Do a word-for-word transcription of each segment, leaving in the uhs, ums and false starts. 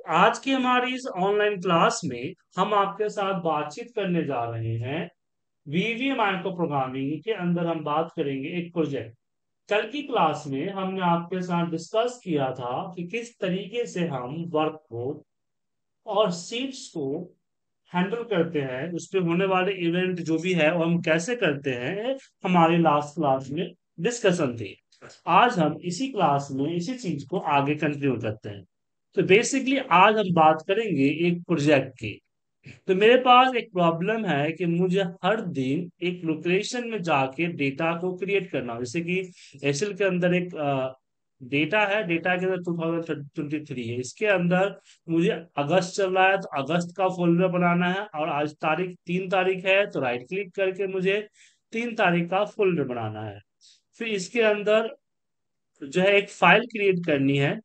आज की हमारी इस ऑनलाइन क्लास में हम आपके साथ बातचीत करने जा रहे हैं वीवी माइक्रो प्रोग्रामिंग के अंदर। हम बात करेंगे एक प्रोजेक्ट। कल की क्लास में हमने आपके साथ डिस्कस किया था कि किस तरीके से हम वर्क को और शीट्स को हैंडल करते हैं, उस पे होने वाले इवेंट जो भी है वो हम कैसे करते हैं। हमारी लास्ट क्लास में डिस्कशन थी। आज हम इसी क्लास में इसी चीज को आगे कंटिन्यू करते हैं। तो बेसिकली आज हम बात करेंगे एक प्रोजेक्ट की। तो मेरे पास एक प्रॉब्लम है कि मुझे हर दिन एक लोकेशन में जाके डेटा को क्रिएट करना हो। जैसे कि एक्सेल के अंदर एक डेटा है, डेटा के अंदर टू थाउजेंड ट्वेंटी थ्री है, इसके अंदर मुझे अगस्त चल रहा है तो अगस्त का फोल्डर बनाना है। और आज तारीख तीन तारीख है तो राइट क्लिक करके मुझे तीन तारीख का फोल्डर बनाना है। फिर इसके अंदर जो है एक फाइल क्रिएट करनी है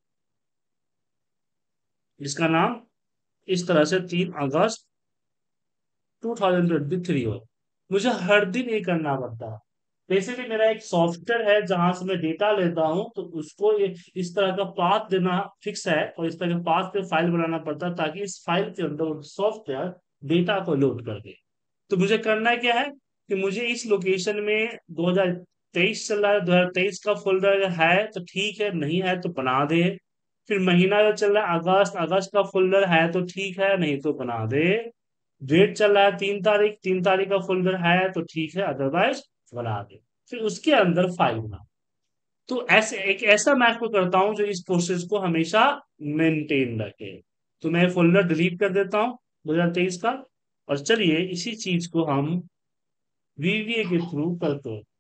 जिसका नाम इस तरह से तीन अगस्त टू थाउजेंड ट्वेंटी थ्री हो। मुझे हर दिन ये करना पड़ता है। बेसिकली मेरा एक सॉफ्टवेयर है जहां से मैं डेटा लेता हूं, तो उसको ये इस तरह का पाथ देना फिक्स है और इस तरह के पाथ पे फाइल बनाना पड़ता है ताकि इस फाइल के अंदर सॉफ्टवेयर डेटा को लोड कर दे। तो मुझे करना क्या है कि मुझे इस लोकेशन में दो हज़ार तेईस चल रहा है, दो हज़ार तेईस का फोल्डर है तो ठीक है, नहीं है तो बना दे। फिर महीना जो चल रहा है अगस्त, अगस्त का फोल्डर है तो ठीक है, नहीं तो बना दे। डेट चल रहा है तीन तारीख, तीन तारीख का फोल्डर है तो ठीक है, अदरवाइज बना दे। फिर उसके अंदर फाइल बना। तो ऐसे एक ऐसा मैक्रो करता हूं जो इस प्रोसेस को हमेशा मेंटेन रखे। तो मैं फोल्डर डिलीट कर देता हूं दो हज़ार तेईस का। और चलिए इसी चीज को हम वीवीए के थ्रू करते हैं।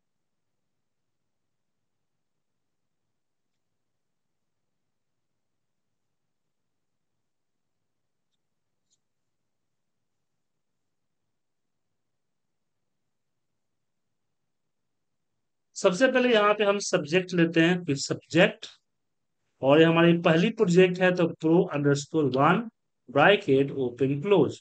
सबसे पहले यहाँ पे हम सब्जेक्ट लेते हैं, फिर सब्जेक्ट। और ये हमारी पहली प्रोजेक्ट है तो pro underscore one bracket open close.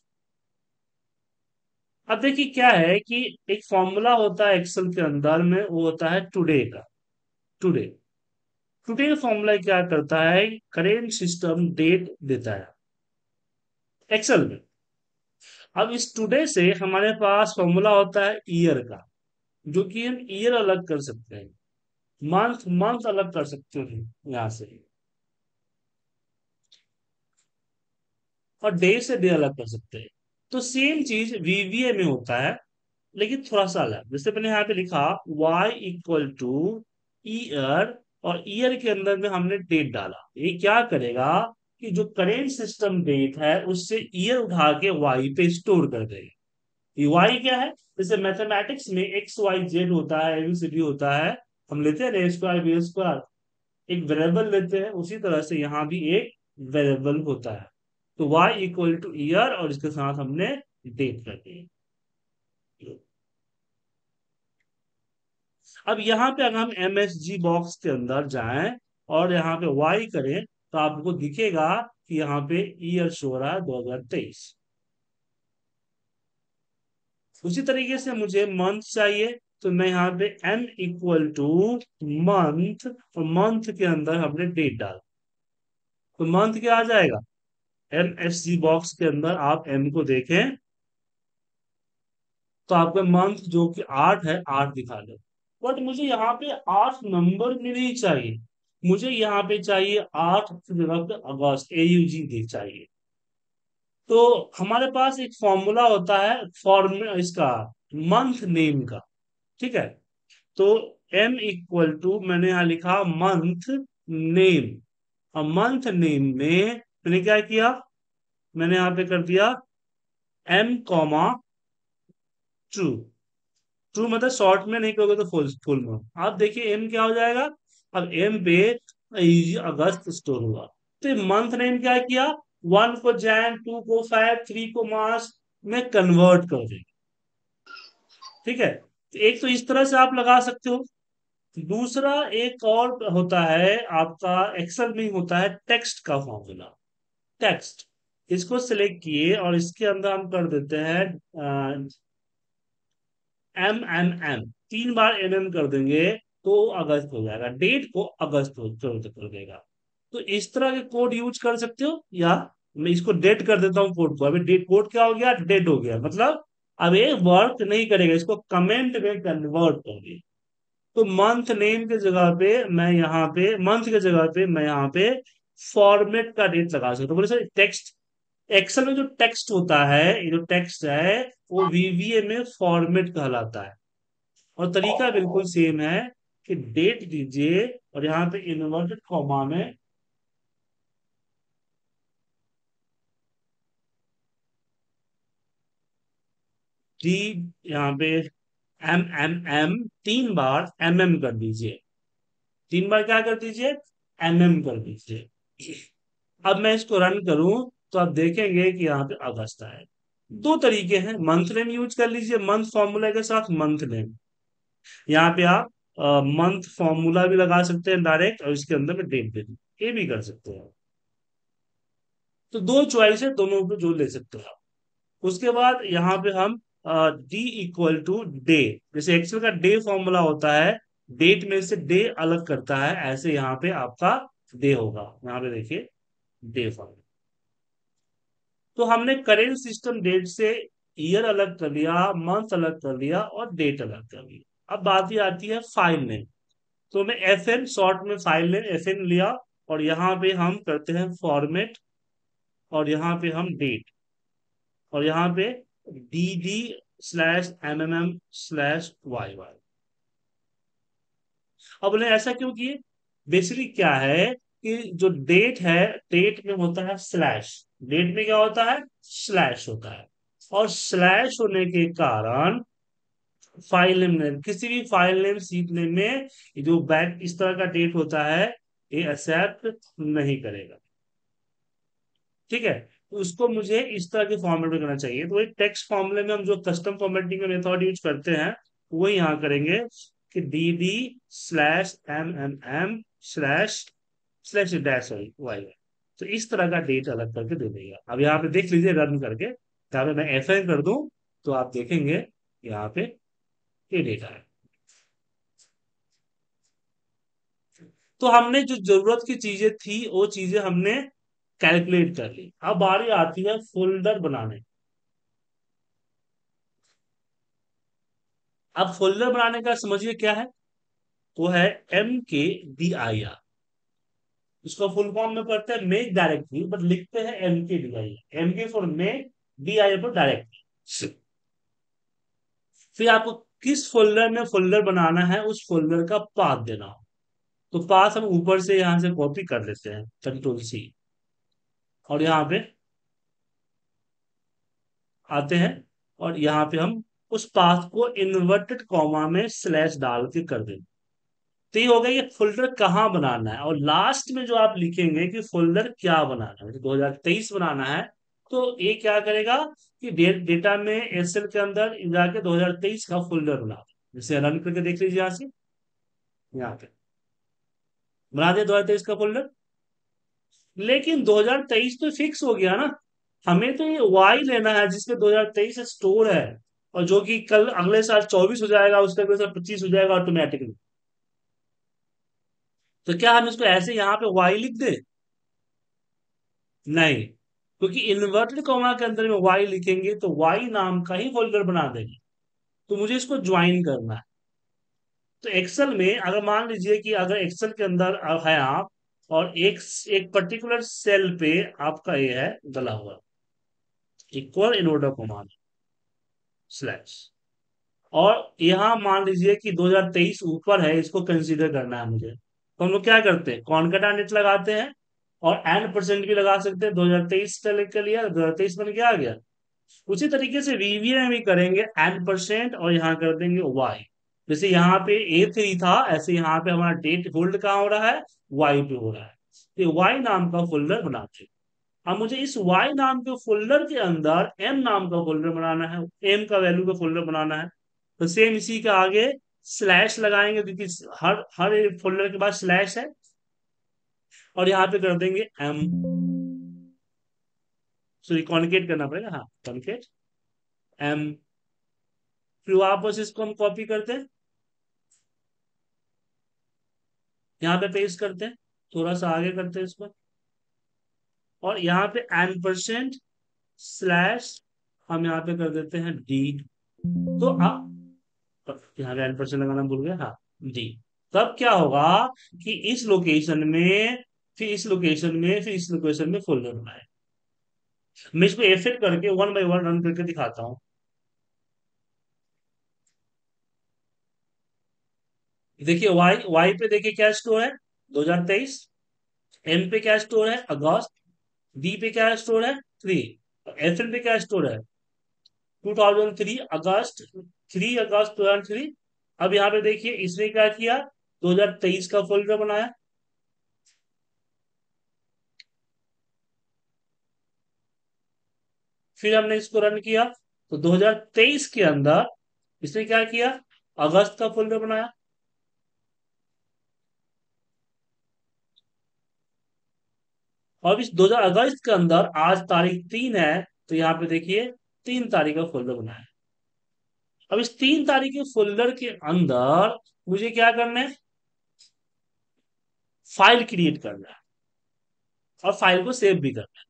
अब देखिए क्या है कि एक फॉर्मूला होता है एक्सेल के अंदर में, वो होता है टुडे का। टुडे टुडे फॉर्मूला क्या करता है, करेंट सिस्टम डेट देता है एक्सेल में। अब इस टुडे से हमारे पास फॉर्मूला होता है ईयर का, जो कि हम ईयर अलग कर सकते हैं, मंथ मंथ अलग कर सकते हैं यहां से, और डे से डे अलग कर सकते हैं। तो सेम चीज वीवीए में होता है, लेकिन थोड़ा सा अलग। जैसे मैंने यहाँ पे लिखा y इक्वल टू ईयर, और ईयर के अंदर में हमने डेट डाला। ये क्या करेगा कि जो करेंट सिस्टम डेट है उससे ईयर उठा के y पे स्टोर कर देगा। ये y क्या है, जैसे मैथमेटिक्स में एक्स वाई जेड होता है, एबीसीडी होता है, हम लेते हैं ए स्क्वायर बी स्क्वायर, एक वेरिएबल लेते हैं, उसी तरह से यहाँ भी एक वेरिएबल होता है। तो y इक्वल टू ईयर और इसके साथ हमने डेट कर दी। अब यहाँ पे अगर हम एमएसजी बॉक्स के अंदर जाएं और यहाँ पे वाई करें तो आपको दिखेगा कि यहाँ पे ईयर शो हो रहा है दो हज़ार तेईस। उसी तरीके से मुझे मंथ चाहिए, तो मैं यहाँ पे m इक्वल टू मंथ, और मंथ के अंदर हमने डेट डाल, तो मंथ क्या आ जाएगा। एम एस जी बॉक्स के अंदर आप m को देखें तो आपका मंथ जो कि आठ है, आठ दिखा दे। बट मुझे यहाँ पे आठ नंबर में नहीं चाहिए, मुझे यहाँ पे चाहिए आठ की जगह पे अगस्त, ए यू जी डी चाहिए। तो हमारे पास एक फॉर्मूला होता है फॉर्म इसका, मंथ नेम का। ठीक है, तो m इक्वल टू मैंने यहाँ लिखा मंथ नेम, और मंथ नेम में मैंने क्या किया, मैंने यहाँ पे कर दिया m कॉमा ट्रू। ट्रू मतलब शॉर्ट में नहीं करोगे तो फुल फुल में। आप देखिए एम क्या हो जाएगा, अब एम पे अगस्त स्टोर हुआ। तो मंथ नेम क्या किया, वन को जैन, टू को फेब, थ्री को मार्च में कन्वर्ट कर देंगे। ठीक है, तो एक तो इस तरह से आप लगा सकते हो। दूसरा एक और होता है आपका एक्सेल में ही होता है टेक्स्ट का फॉर्मूला। टेक्स्ट, इसको सिलेक्ट किए और इसके अंदर हम कर देते हैं एम एम एम, तीन बार एम एम कर देंगे तो अगस्त हो जाएगा, डेट को अगस्त हो कर कर देगा। तो इस तरह के कोड यूज कर सकते हो, या मैं इसको डेट कर देता हूँ कोड को। अभी डेट कोड क्या हो गया, डेट हो गया, मतलब अब ये वर्क नहीं करेगा, इसको कमेंट में कन्वर्ट कर दिया। तो मंथ नेम के जगह पे मैं यहाँ पे मंथ के जगह पे मैं यहाँ पे फॉर्मेट का डेट लगा सकता हूँ। बोले सर टेक्स्ट, एक्सेल में जो टेक्स्ट होता है, ये जो टेक्स्ट है वो वीवीए में फॉर्मेट कहलाता है। और तरीका बिल्कुल सेम है कि डेट दीजिए और यहाँ पे इन्वर्टेड कॉमा में डी, यहाँ पे एम एम एम तीन बार एम एम कर दीजिए। तीन बार क्या कर दीजिए, एम एम कर दीजिए। अब मैं इसको रन करूं तो आप देखेंगे कि यहाँ पे अगस्त है। दो तरीके हैं, मंथ नेम यूज कर लीजिए मंथ फॉर्मूला के साथ, मंथ नेम यहाँ पे आप मंथ फॉर्मूला भी लगा सकते हैं डायरेक्ट, और इसके अंदर में डेट दे दीजिए, ये भी कर सकते हैं। तो दो चॉइस है, दोनों को जो ले सकते हो आप। उसके बाद यहाँ पे हम डी इक्वल टू डे, जैसे एक्सेल का डे फॉर्मूला होता है, डेट में से डे अलग करता है, ऐसे यहाँ पे आपका डे होगा। यहाँ पे देखिए डे फॉर्मूला। तो हमने करेंट सिस्टम डेट से ईयर अलग कर लिया, मंथ अलग कर लिया और डेट अलग कर लिया। अब बात ही आती है फाइल नेम। तो मैं एफ एन शॉर्ट में फाइल नेम एफ एन लिया, और यहाँ पे हम करते हैं फॉर्मेट, और यहाँ पे हम डेट, और यहाँ पे D D slash M M M slash Y Y. अब उन्हें ऐसा क्यों किए, बेसिकली क्या है कि जो डेट है, डेट में होता है स्लैश, डेट में क्या होता है, स्लैश होता है। और स्लैश होने के कारण फाइल नेम में, किसी भी फाइल नेम सीट नेम में जो बैक इस तरह का डेट होता है, ये एक्सेप्ट नहीं करेगा। ठीक है, तो उसको मुझे इस तरह के फॉर्मेट में करना चाहिए। तो एक टेक्स्ट फॉर्मूले में हम जो कस्टम फॉर्मेटिंग का मेथड यूज करते हैं, वो यहाँ करेंगे कि D D slash M M M slash slash dash sorry Y. तो इस तरह का डेट अलग करके दे देगा। अब यहाँ पे देख लीजिए रन करके, यहाँ पे मैं एफ एन कर दूं तो आप देखेंगे यहाँ पे ये डेटा है। तो हमने जो जरूरत की चीजें थी वो चीजें हमने कैलकुलेट कर ली। अब बारी आती है फोल्डर बनाने। अब फोल्डर बनाने का समझिए क्या है, वो है M K D I R. इसको फुल फॉर्म में पढ़ते हैं मेक डायरेक्टरी, बट लिखते हैं M K D I R. M K for make, D I R for directory. फिर आपको किस फोल्डर में फोल्डर बनाना है उस फोल्डर का पाथ देना हो। तो पाथ हम ऊपर से यहां से कॉपी कर लेते हैं, कंट्रोल सी, और यहाँ पे आते हैं, और यहाँ पे हम उस पाथ को इन्वर्टेड कॉमा में स्लैश डाल के कर देंगे। तो ये हो गया ये फोल्डर कहाँ बनाना है। और लास्ट में जो आप लिखेंगे कि फोल्डर क्या बनाना है, दो हजार तेईस बनाना है, तो ये क्या करेगा कि डे, डेटा में एक्सेल के अंदर जाके दो हजार तेईस का फोल्डर बना दे। जैसे रन करके देख लीजिए यहाँ से, यहाँ पे बना दे दो हजार तेईस का फोल्डर। लेकिन दो हजार तेईस तो फिक्स हो गया ना, हमें तो ये वाई लेना है जिसपे दो हजार तेईस स्टोर है, और जो कि कल अगले साल चौबीस हो जाएगा, उसके अगले साल पच्चीस हो जाएगा ऑटोमेटिकली। तो क्या हम इसको ऐसे यहाँ पे वाई लिख दे, नहीं, क्योंकि इन्वर्टेड कॉमा के अंदर में वाई लिखेंगे तो वाई नाम का ही फोल्डर बना देंगे। तो मुझे इसको ज्वाइन करना है। तो एक्सेल में अगर मान लीजिए कि अगर एक्सेल के अंदर है आप, और एक एक पर्टिकुलर सेल पे आपका ये है डला हुआ, इक्वल इन्वर्टर कॉमा स्लैश, और यहाँ मान लीजिए कि दो हजार तेईस ऊपर है, इसको कंसीडर करना है मुझे, तो हम लोग क्या करते हैं, कॉन्कैटेनेट लगाते हैं, और एन परसेंट भी लगा सकते हैं। दो हजार तेईस सेलेक्ट कर लिया, दो हजार तेईस बन के आ गया। उसी तरीके से वीवीए में भी करेंगे एन परसेंट, और यहाँ कर देंगे वाई। जैसे यहाँ पे ए थ्री था, ऐसे यहाँ पे हमारा डेट होल्ड कहाँ हो रहा है, वाई पे हो रहा है। तो वाई नाम का फोल्डर बनाते हैं। अब मुझे इस वाई नाम के फोल्डर के अंदर एम नाम का फोल्डर बनाना है, एम का वैल्यू का फोल्डर बनाना है। तो सेम इसी के आगे स्लैश लगाएंगे, क्योंकि हर हर फोल्डर के बाद स्लैश है, और यहाँ पे कर देंगे एम। सॉरी कॉन्केट करना पड़ेगा, हाँ कॉन्केट एम। फिर वापस इसको हम कॉपी करते हैं, यहाँ पे पेस्ट करते हैं, थोड़ा सा आगे करते हैं इसको, और यहाँ पे एन परसेंट स्लैश हम यहाँ पे कर देते हैं डी। तो आप यहाँ पे एन परसेंट लगाना भूल गए, हाँ, डी। तब क्या होगा कि इस लोकेशन में, फिर इस लोकेशन में, फिर इस लोकेशन में फोल्डर बनाए। मैं इसको एफेक्ट करके वन बाय वन रन करके दिखाता हूँ। देखिए वाई वाई पे देखिए क्या स्टोर है, दो हज़ार तेईस। एम पे क्या स्टोर है, अगस्त। डी पे क्या स्टोर है, थ्री। एफ एन पे क्या स्टोर है, two thousand three August, three August दो हजार थ्री। अब यहाँ पे देखिए इसने क्या किया, दो हज़ार तेईस का फोल्डर बनाया। फिर हमने इसको रन किया, तो दो हज़ार तेईस के अंदर इसने क्या किया, अगस्त का फोल्डर बनाया। अब इस दो हज़ार अगस्त के अंदर आज तारीख तीन है, तो यहाँ पे देखिए तीन तारीख का फोल्डर बनाया। अब इस तीन तारीख के फोल्डर के अंदर मुझे क्या करना है, फाइल क्रिएट करना है, और फाइल को सेव भी करना है।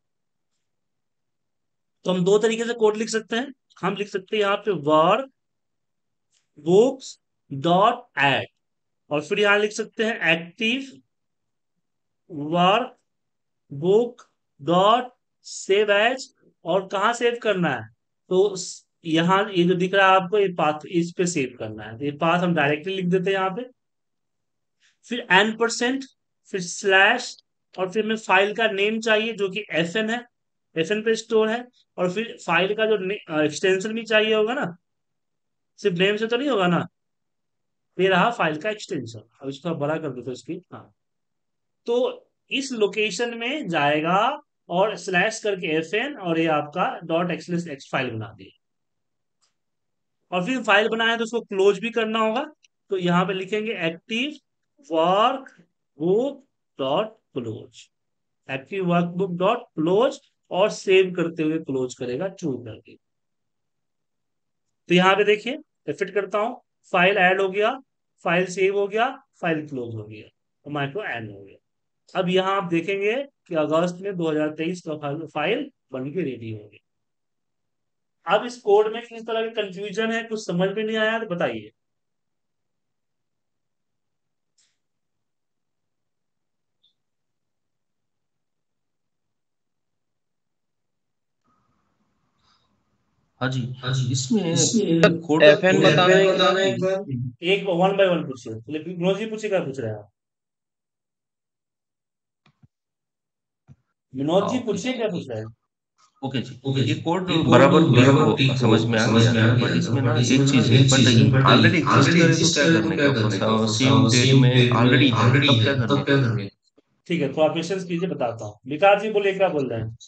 तो हम दो तरीके से कोड लिख सकते हैं। हम लिख सकते हैं यहाँ पे वर बुक्स डॉट एड, और फिर यहाँ लिख सकते हैं active work book dot save as. और कहाँ सेव करना है, तो स- यहाँ ये जो दिख रहा है आपको, ये पाथ इस पे सेव करना है, तो ये पाथ हम डायरेक्टली लिख देते हैं यहाँ पे। फिर एन परसेंट, फिर स्लैश, और फिर हमें फाइल का नेम चाहिए जो कि एफ एन है, एफ एन पे स्टोर है। और फिर फाइल का जो एक्सटेंशन भी चाहिए होगा ना, सिर्फ नेम से तो नहीं होगा ना। ये रहा फाइल का एक्सटेंशन, अब इसको बड़ा कर देते हैं इसकी, हाँ। तो इस लोकेशन में जाएगा और स्लैश करके एफ एन, और ये आपका डॉट एक्सएलएस एक्स फाइल बना दी। और फिर फाइल बनाया तो उसको क्लोज भी करना होगा, तो यहाँ पे लिखेंगे active work book dot close, active workbook dot close, और सेव करते हुए क्लोज करेगा चूज करके। तो यहाँ पे देखिए फिट करता हूँ, फाइल ऐड हो गया, फाइल सेव हो गया, फाइल क्लोज हो गया, और माइक्रो ऐड हो गया। अब यहाँ आप देखेंगे कि अगस्त में दो हज़ार तेईस का फाइल फाइल बन के रेडी हो गई। अब इस कोड में किस तरह की कंफ्यूजन है, कुछ समझ में नहीं आया तो बताइए। हाँ जी। इसमें sir, code F N code बताना एफ एक बार। बताना एक बार। एक वन बाय वन पूछिए, लेकिन विनोद जी पूछिए, क्या पूछ रहे हैं आप, विनोद हाँ, जी ओके पूछिए जी। क्या पूछ रहे हैं। ओके जी। ओके ये जी। कोड ये कोड बराबर ठीक बराबर हो, ठीक हो, समझ में आ समझ गया में आ था, गया बट था, इसमें बट ना इसमें एक ना चीज है, एक बट चीज है, बट ऑलरेडी एग्जिस्ट ऑलरेडी करे तो एग्जिस्ट क्या करे तो करने क्या का, करने का, सेम डेट सेम में डेट में ऑलरेडी है ऑलरेडी तब है, क्या करने तब क्या का। करने का। ठीक है, थोड़ा पेशेंस कीजिए, बताता हूँ। विकास जी बोलिए, क्या बोल रहे हैं।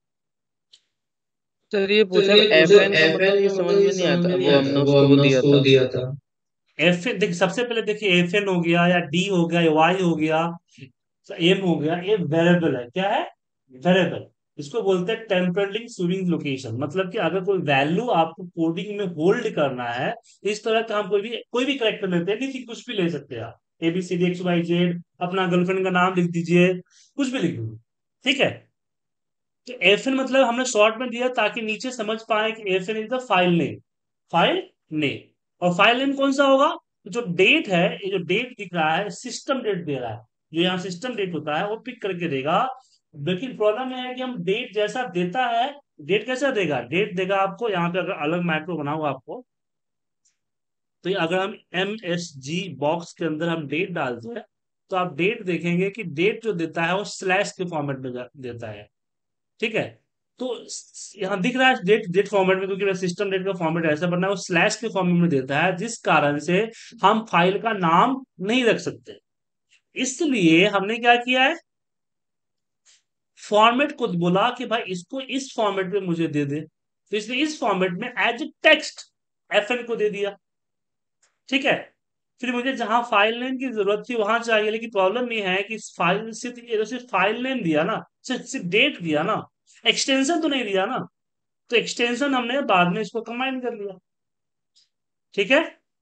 सर ये सर पूछा ये एफ पूछा एन का एफ मतलब एन ये का समझ मतलब ये में नहीं समझ में आता, नहीं वो आता, हमने वो उसको हमने दिया उसको था। दिया था। एफ एन देखिए, सबसे पहले देखिए एफ एन हो गया, या डी हो गया, या वाई हो गया, एम हो गया, ये वेरिएबल है। क्या है, वेरिएबल। इसको बोलते हैं टेम्परली स्विंग लोकेशन, मतलब कि अगर कोई वैल्यू आपको कोडिंग में होल्ड करना है, इस तरह का हम कोई भी कोई भी करेक्टर लेते हैं, किसी कुछ भी ले सकते हैं आप, एबीसीडी एक्स वाई जेड, अपना गर्लफ्रेंड का नाम लिख दीजिए, कुछ भी लिख दीजिए, ठीक है। तो एफ एन मतलब हमने शॉर्ट में दिया ताकि नीचे समझ पाए कि F N is the file name, file name. और फाइल नेम कौन सा होगा, जो डेट है, ये जो डेट दिख रहा है सिस्टम डेट दे रहा है, जो यहाँ सिस्टम डेट होता है वो पिक करके देगा। लेकिन प्रॉब्लम यह है कि हम डेट जैसा देता है, डेट कैसा देगा, डेट देगा आपको यहाँ पे, अगर अलग मैक्रो बनाऊंगा आपको, तो ये अगर हम एम एस जी बॉक्स के अंदर हम डेट डालते हैं, तो आप डेट देखेंगे कि डेट जो देता है वो स्लैश के फॉर्मेट में जा- देता है, ठीक है। तो स- यहाँ दिख रहा है डेट डेट फॉर्मेट में, क्योंकि सिस्टम डेट का फॉर्मेट ऐसा बनना है, वो स्लैश के फॉर्मेट में देता है, जिस कारण से हम फाइल का नाम नहीं रख सकते। इसलिए हमने क्या किया है, फॉर्मेट को बोला कि भाई इसको इस फॉर्मेट में मुझे दे दे, तो इसलिए इस फॉर्मेट में एज टेक्स्ट एफ एन को दे दिया, ठीक है। फिर मुझे जहां फाइल नेम की जरूरत थी वहां चाहिए, लेकिन प्रॉब्लम ये है कि इस फाइल सिर्फ ये तो सिर्फ फाइल नेम दिया ना, सिर्फ सिर्फ डेट दिया ना, एक्सटेंशन तो नहीं दिया ना। तो एक्सटेंशन हमने बाद में इसको कंबाइन कर लिया, ठीक है।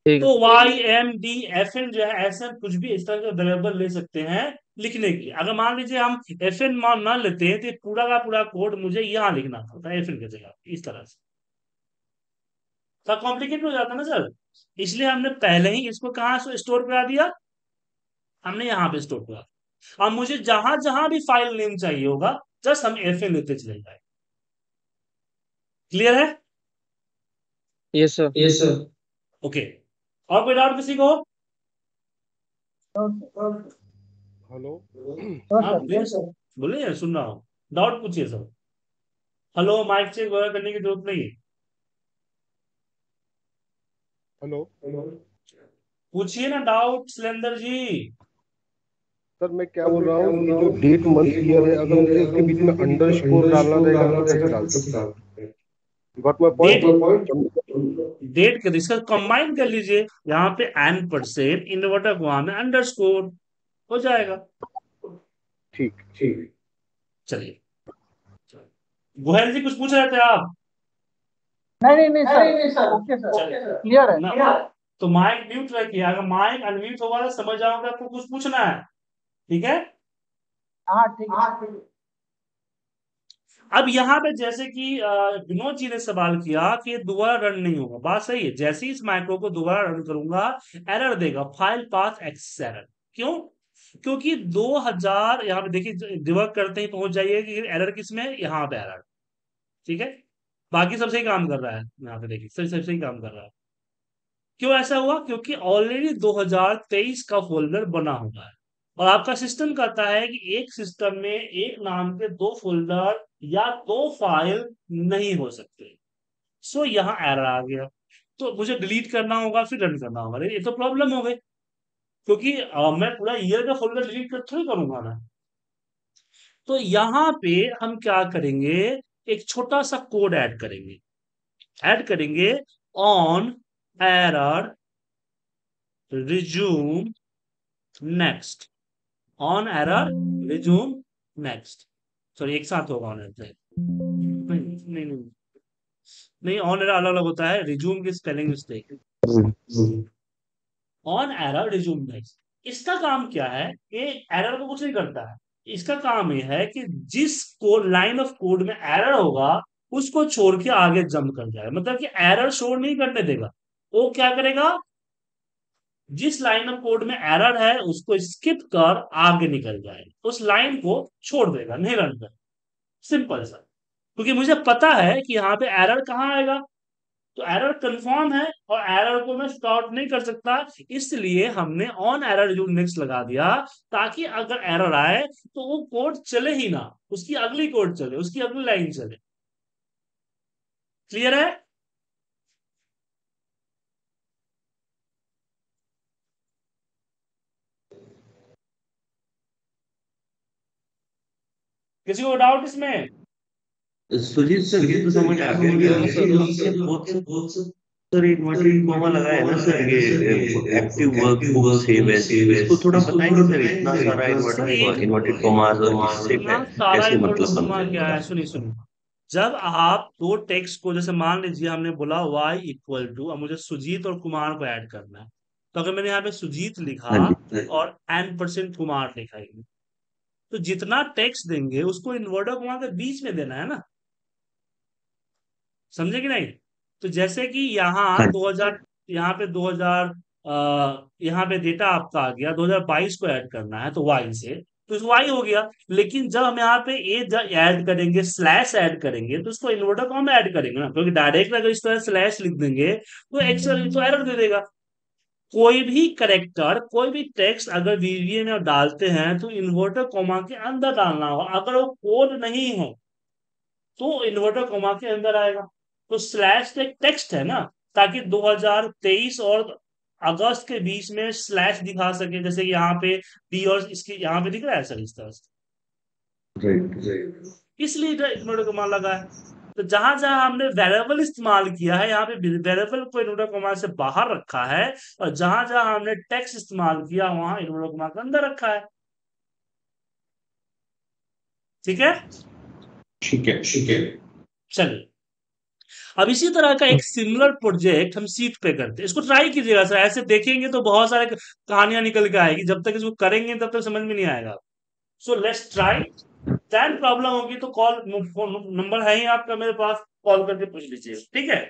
ठीक तो Y M D F N जो है ऐसे हम कुछ भी इस तरह का वेरिएबल ले सकते हैं लिखने के लिए। अगर मान लीजिए हम एफ एन मान ना लेते हैं तो ये पूरा का पूरा कोड मुझे यहाँ लिखना पड़ता है एफ एन की जगह इस तरह से, तो कॉम्प्लिकेटेड हो जाता है ना सर। इसलिए हमने पहले ही इसको कहाँ से स्टोर करा दिया, हमने यहाँ पे स्टोर करा दिया। अब मुझे जहां जहां भी फाइल नेम चाहिए होगा जस्ट हम एफ एन लेते चले जाए। क्लियर है? Yes sir. Yes sir. Okay, और कोई डाउट किसी को? हेलो। हाँ बोलिए सर, बोलिए सुन रहा हूँ, डाउट पूछिए सर। हेलो, माइक चेक वगैरह करने की जरूरत नहीं है। हेलो पूछिए ना डाउट सिलेंडर जी। सर, मैं क्या बोल रहा हूँ, ये जो डेट मंथ ईयर है, अगर मुझे इसके बीच में अंडर स्कोर डालना रहेगा तो कैसे डाल सकते हैं? Got my date, point. Date कर इसका कंबाइन कर लीजिए, यहाँ पे एन परसेंट इन्वर्टर को में अंडरस्कोर हो जाएगा। ठीक। ठीक, चलिए। गोहेल जी कुछ पूछ रहे थे आप? नहीं नहीं नहीं नहीं नहीं सर, सर, ओके सर, चलिए क्लियर है। ना, तो माइक म्यूट रखिए, अगर माइक अनम्यूट होगा तो समझ जाओगे आपको कुछ पूछना है। ठीक है? हाँ ठीक है। अब यहाँ पे जैसे कि अ, विनोद जी ने सवाल किया कि ये दोबारा रन नहीं होगा, बात सही है। जैसे ही इस माइक्रो को दोबारा रन करूंगा एरर देगा, फाइल पाथ एक्सेस एरर। क्यों? क्योंकि दो हज़ार यहाँ पे देखिए डिबग करते ही पहुंच जाइए कि एरर किस में, यहाँ पे एरर। ठीक है, बाकी सब सही काम कर रहा है, यहाँ पे देखिए सही सही सही काम कर रहा है। क्यों ऐसा हुआ? क्योंकि ऑलरेडी दो हज़ार तेईस का फोल्डर बना हुआ है और आपका सिस्टम कहता है कि एक सिस्टम में एक नाम के दो फोल्डर या दो फाइल नहीं हो सकते। सो यहाँ एरर आ गया, तो मुझे डिलीट करना होगा फिर रन करना होगा। ये तो प्रॉब्लम हो गई, क्योंकि अ, मैं पूरा ईयर का फोल्डर डिलीट कर थोड़ी करूंगा ना। तो यहाँ पे हम क्या करेंगे, एक छोटा सा कोड ऐड करेंगे, ऐड करेंगे on error resume next, on error resume next. Sorry एक साथ होगा ऑन एरर, नहीं नहीं नहीं नहीं, ऑन एरर अलग अलग होता है, रिज्यूम की spelling mistake. On error resume next, इसका काम क्या है, ये एरर को कुछ नहीं करता है। इसका काम ये है कि जिस कोड लाइन ऑफ कोड में एरर होगा उसको छोड़ के आगे जंप कर जाएगा, मतलब कि एरर शो नहीं करने देगा। वो क्या करेगा, जिस लाइन ऑफ कोड में एरर है उसको स्किप कर आगे निकल जाएगा, उस लाइन को छोड़ देगा, नहीं रन कर। सिंपल सा, क्योंकि मुझे पता है कि यहाँ पे एरर कहाँ आएगा, तो एरर कंफर्म है और एरर को मैं स्टॉप नहीं कर सकता। इसलिए हमने ऑन एरर जो नेक्स्ट लगा दिया, ताकि अगर एरर आए तो वो कोड चले ही ना, उसकी अगली कोड चले, उसकी अगली लाइन चले। क्लियर है? किसी को डाउट इसमें? सुजीत सर, ये तो समझ आ गया कि सर हमने बहुत सर इन्वर्टेड कॉमा लगाया है ना सर, ये एक्टिव वर्कबुक सेव एज, इसको थोड़ा बताएंगे सर, इतना सारा सर इन्वर्टेड एक, इन्वर्टेड कॉमास और इससे इतना कै- सारा कैसे इन्वर्टर मतलब कॉमा बनते क्या हैं? है, सुनिए सुनिए। जब आप दो टेक्स्ट को, जैसे मान लीजिए हमने बोला y इक्वल टू, अब मुझे सुजीत और कुमार को ऐड करना है, तो अगर मैंने यहाँ पे सुजीत लिखा हाँ जी। और एन परसेंट कुमार लिखा है, तो जितना टेक्स्ट देंगे उसको इन्वर्टर कॉमा के बीच में देना है ना, समझे कि नहीं? तो जैसे कि यहाँ हाँ दो हज़ार, यहाँ पे दो हज़ार, अ, यहाँ पे डेटा आपका आ गया दो हज़ार बाईस को ऐड करना है तो y से, तो इस y हो गया। लेकिन जब हम यहाँ पे ए ऐड करेंगे, स्लैश ऐड करेंगे, तो उसको इन्वर्टर कॉमा में ऐड करेंगे ना, क्योंकि डायरेक्ट अगर इस तरह स्लैश लिख देंगे तो एक्चुअली तो एरर दे देगा। कोई भी करेक्टर, कोई भी टेक्स्ट अगर वीवीए में डालते हैं तो इन्वर्टर कॉमा के अंदर डालना होगा, अगर वो कोड नहीं है तो इन्वर्टर कॉमा के अंदर आएगा। तो स्लैश एक टेक्स्ट है ना, ताकि दो हज़ार तेईस और अगस्त के बीच में स्लैश दिखा सके, जैसे कि यहाँ पे डी और इसके यहाँ पे दिख रहा है सर इस तरह से, राइट। इसलिए इन्वर्टर कॉमा लगा है। तो जहां जहां हमने वेरिएबल इस्तेमाल किया है यहाँ पे वेरिएबल को इन्वर्टर कॉमा से बाहर रखा है, और जहां जहां हमने टेक्स्ट इस्तेमाल किया वहां इन्वर्टर कॉमा के अंदर रखा है। ठीक है? ठीक है। चलिए, अब इसी तरह का एक सिमिलर प्रोजेक्ट हम सीट पे करते हैं। इसको ट्राई कीजिएगा सर, ऐसे देखेंगे तो बहुत सारे कहानियां निकल के आएगी, जब तक इसको करेंगे तब तक समझ में नहीं आएगा। So let's try. Then problem होगी तो कॉल, नंबर है ही आपका मेरे पास, कॉल करके पूछ लीजिए, ठीक है।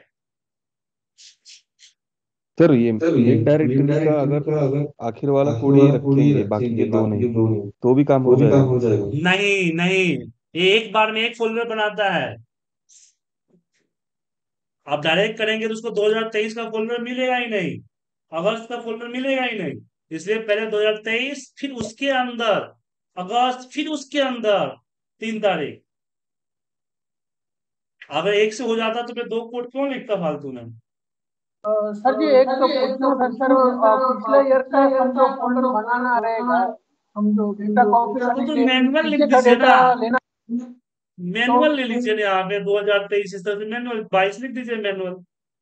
सर ये मेक डायरेक्टरी का अगर आखिर वाला कोड ही रखेंगे, बाकी के दो नहीं, तो भी काम हो जाएगा? नहीं नहीं, ये एक बार में एक फोल्डर बनाता है। आप डायरेक्ट करेंगे तो उसको दो हज़ार तेईस का फोल्डर मिलेगा ही नहीं, अगस्त का फोल्डर मिलेगा ही नहीं। इसलिए पहले दो हज़ार तेईस, फिर उसके अंदर अगस्त, फिर उसके अंदर तीन तारीख। अगर एक से हो जाता तो मैं दो कोड क्यों लिखता फालतू में। अ, सर जी एक तो पूछना था सर, अ, पिछले ईयर का हम जो फोल्डर बनाना रहेगा, हम जो डेटा कॉपी वो तो करेंगे, मैनुअल लिख पीछे का दीजिए ना, डेटा लेना। तो मैनुअल ले लीजिए ना, यहाँ पे दो हज़ार तेईस इस तरह से मैनुअल बाईस लिख दीजिए मैनुअल।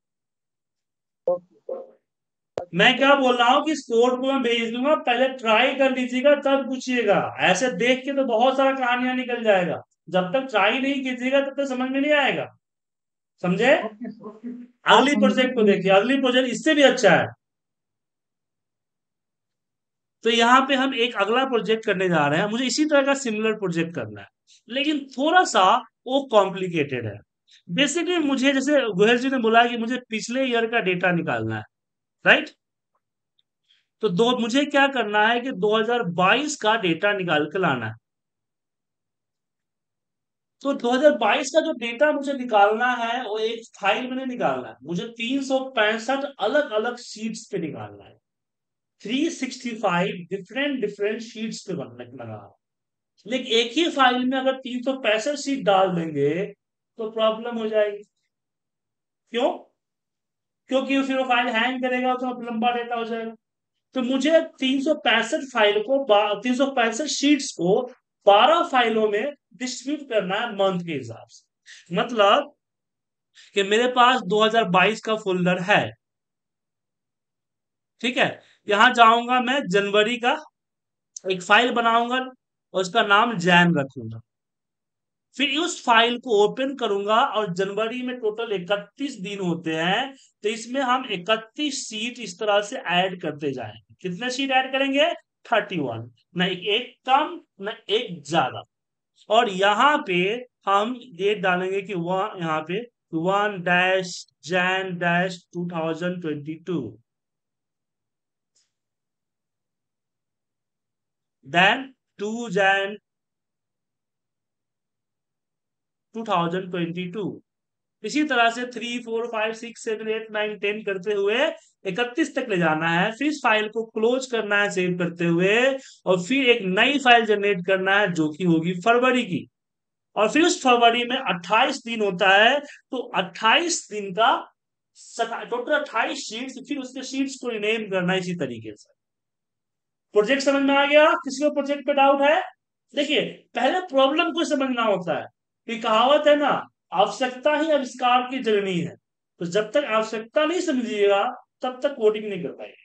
मैं क्या बोल रहा हूँ कि इस कोड को मैं भेज दूंगा, पहले ट्राई कर लीजिएगा तब पूछिएगा। ऐसे देख के तो बहुत सारा कहानियां निकल जाएगा, जब तक ट्राई नहीं कीजिएगा तब तक समझ में नहीं आएगा, समझे। Okay sir. अगली प्रोजेक्ट को देखिए, अगली प्रोजेक्ट इससे भी अच्छा है। तो यहाँ पे हम एक अगला प्रोजेक्ट करने जा रहे हैं, मुझे इसी तरह का सिमिलर प्रोजेक्ट करना है, लेकिन थोड़ा सा वो कॉम्प्लिकेटेड है। बेसिकली मुझे, जैसे गोयल जी ने बोला कि मुझे पिछले ईयर का डेटा निकालना है, राइट। तो दो मुझे क्या करना है कि दो हज़ार बाईस का डेटा निकाल के लाना है। तो दो हज़ार बाईस का जो डेटा मुझे निकालना है वो एक फाइल में नहीं निकालना है, मुझे तीन सौ पैंसठ अलग अलग शीट्स पे निकालना है। Three sixty five different different sheets पे बनने लगा। लेकिन एक ही फाइल में अगर तीन सौ पैंसठ शीट डाल देंगे तो प्रॉब्लम हो जाएगी। क्यों? क्योंकि फिर वो फाइल हैंग करेगा तो लंबा डेटा हो जाएगा। तो मुझे तीन सौ पैंसठ फाइल को, तीन सौ पैंसठ शीट्स को बारह फाइलों में डिस्ट्रीब्यूट करना है मंथ के हिसाब से। मतलब कि मेरे पास दो हज़ार बाईस का फोल्डर है, ठीक है। यहां जाऊंगा मैं, जनवरी का एक फाइल बनाऊंगा और उसका नाम जैन रखूंगा। फिर उस फाइल को ओपन करूंगा और जनवरी में टोटल इकतीस दिन होते हैं, तो इसमें हम इकतीस सीट इस तरह से ऐड करते जाएंगे। कितने सीट ऐड करेंगे? थर्टी वन, न एक कम न एक ज्यादा। और यहाँ पे हम डेट डालेंगे कि वह यहाँ पे one dash Jan dash two thousand twenty two, then two Jan two thousand twenty two. इसी तरह से three four five six seven eight nine ten करते हुए इकतीस तक ले जाना है। फिर इस फाइल को क्लोज करना है सेव करते हुए, और फिर एक नई फाइल जनरेट करना है जो कि होगी फरवरी की। और फिर उस फरवरी में अट्ठाईस दिन होता है, तो अट्ठाईस दिन का टोटल अट्ठाईस शीट्स, फिर उसके शीट्स को रिनेम करना है इसी तरीके से। प्रोजेक्ट समझ में आ गया? किसी को प्रोजेक्ट पे डाउट है? देखिए, पहले प्रॉब्लम को समझना होता है कि कहावत है ना, आवश्यकता ही आविष्कार की जननी है। तो जब तक आवश्यकता नहीं समझिएगा तब तक कोडिंग नहीं कर पाएंगे।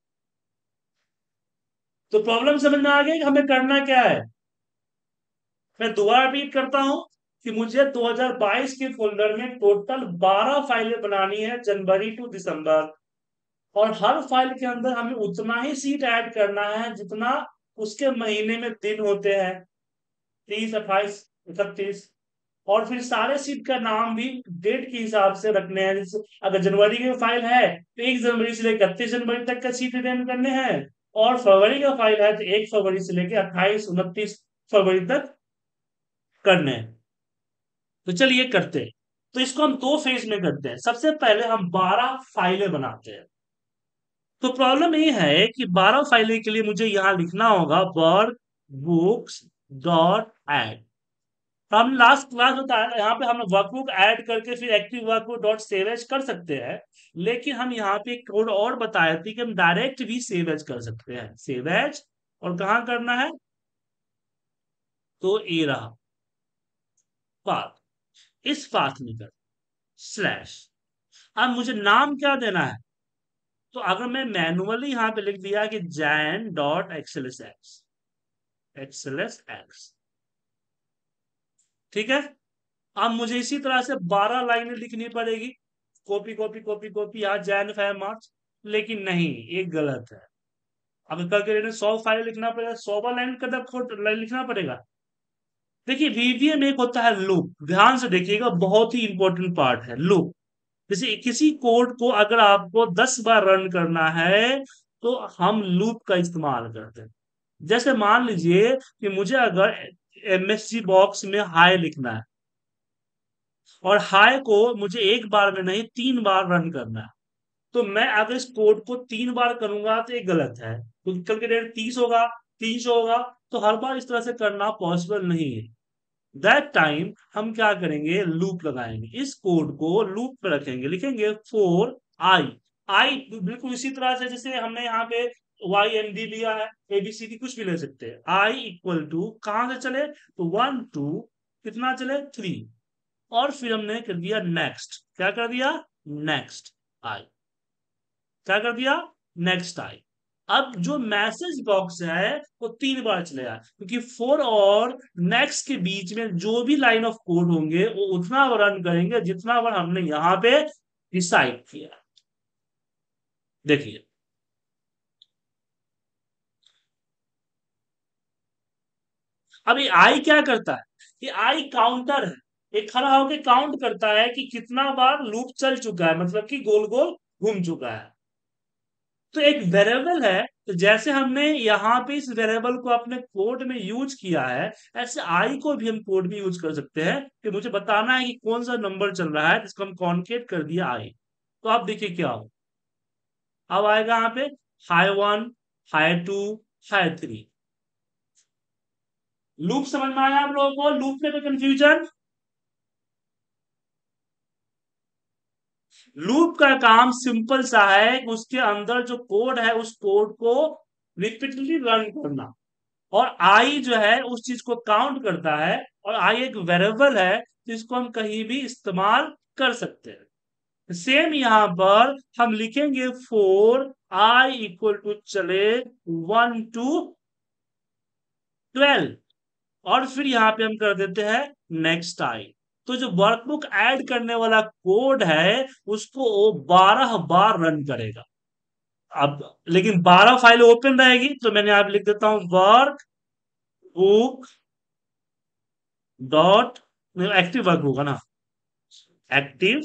तो प्रॉब्लम समझ में आ गया कि हमें करना क्या है। मैं दोबारा रिपीट करता हूं कि मुझे दो हज़ार बाईस के फोल्डर में टोटल बारह फाइलें बनानी है, जनवरी टू दिसंबर। और हर फाइल के अंदर हमें उतना ही सीट ऐड करना है जितना उसके महीने में दिन होते हैं, तीस अट्ठाईस इकतीस। और फिर सारे सीट का नाम भी डेट के हिसाब से रखने हैं। जैसे अगर जनवरी की फाइल है तो एक जनवरी से लेकर इकतीस जनवरी तक का सीट रिटेन करने हैं, और फरवरी का फाइल है तो एक फरवरी से लेकर अट्ठाईस उनतीस फरवरी तक करने हैं। तो चलिए करते हैं। तो इसको हम दो फेज में करते हैं। सबसे पहले हम बारह फाइलें बनाते हैं। तो प्रॉब्लम ये है कि बारह फाइलें के लिए मुझे यहां लिखना होगा वर्क बुक्स डॉट एड। हम लास्ट क्लास बताया, यहाँ पे हम वर्कबुक ऐड करके फिर active workbook dot save as कर सकते हैं, लेकिन हम यहाँ पे एक कोड और बताए थे कि हम डायरेक्ट भी सेव एज कर सकते हैं। सेव एज और कहाँ करना है, तो ये रहा पाथ, इस पाथ में कर स्लैश। अब मुझे नाम क्या देना है, तो अगर मैं मैनुअली यहाँ पे लिख दिया कि Jan dot XLS X XLS X, ठीक है। अब मुझे इसी तरह से बारह लाइनें लिखनी पड़ेगी, कॉपी कॉपी कॉपी कॉपी, यहाँ जैन फैब मार्च। लेकिन नहीं, ये गलत है। अब कैलकुलेटर सौ फाइल लिखना पड़ेगा, सौ बार लाइन का लिखना पड़ेगा। देखिए वीवीएम एक होता है लूप, ध्यान से देखिएगा, बहुत ही इंपॉर्टेंट पार्ट है लूप। जैसे किसी कोड को अगर आपको दस बार रन करना है तो हम लूप का इस्तेमाल करते हैं। जैसे मान लीजिए कि मुझे अगर एमएसजी बॉक्स में हाई लिखना है, और हाई को मुझे एक बार में नहीं तीन बार रन करना है, तो मैं अगर इस कोड को तीन बार करूंगा तो ये गलत है, क्योंकि कल के डेट तीस होगा, तीस होगा, तो हर बार इस तरह से करना पॉसिबल नहीं है। दैट टाइम हम क्या करेंगे, लूप लगाएंगे, इस कोड को लूप पे रखेंगे, लिखेंगे फोर आई। आई बिल्कुल इसी तरह से जैसे हमने यहाँ पे वाई एन डी लिया है, एबीसीडी कुछ भी ले सकते हैं। आई इक्वल टू कहां से चले, तो वन टू कितना चले, थ्री, और फिर हमने कर दिया नेक्स्ट। क्या कर दिया, नेक्स्ट आई। क्या कर दिया, नेक्स्ट आई। अब जो मैसेज बॉक्स है वो तीन बार चलेगा, क्योंकि फोर और नेक्स्ट के बीच में जो भी लाइन ऑफ कोड होंगे वो उतना बार रन करेंगे जितना बार हमने यहां पे डिसाइड किया। देखिए अभी आई क्या करता है, ये आई काउंटर है, ये खड़ा होकर काउंट करता है कि कितना बार लूप चल चुका है, मतलब कि गोल गोल घूम चुका है। तो एक वेरिएबल है, तो जैसे हमने यहाँ पे इस वेरिएबल को अपने कोड में यूज किया है, ऐसे आई को भी हम कोड में यूज कर सकते हैं कि मुझे बताना है कि कौन सा नंबर चल रहा है, जिसको हम कॉन्केट कर दिया आई। तो आप देखिए क्या हो, अब आएगा यहाँ पे i one, i two, i three. Loop समझ में आया आप लोगों को, लूप में कोई कंफ्यूजन? लूप का काम सिंपल सा है कि उसके अंदर जो कोड है उस कोड को रिपीटली रन करना, और आई जो है उस चीज को काउंट करता है, और आई एक वेरिएबल है जिसको हम कहीं भी इस्तेमाल कर सकते हैं। सेम यहां पर हम लिखेंगे फोर आई इक्वल टू चले वन टू ट्वेल्व, और फिर यहां पे हम कर देते हैं नेक्स्ट आई। तो जो वर्कबुक ऐड करने वाला कोड है उसको वो बारह बार रन करेगा। अब लेकिन बारह फाइल ओपन रहेगी, तो मैंने आप लिख देता हूं work book dot, active work होगा ना, active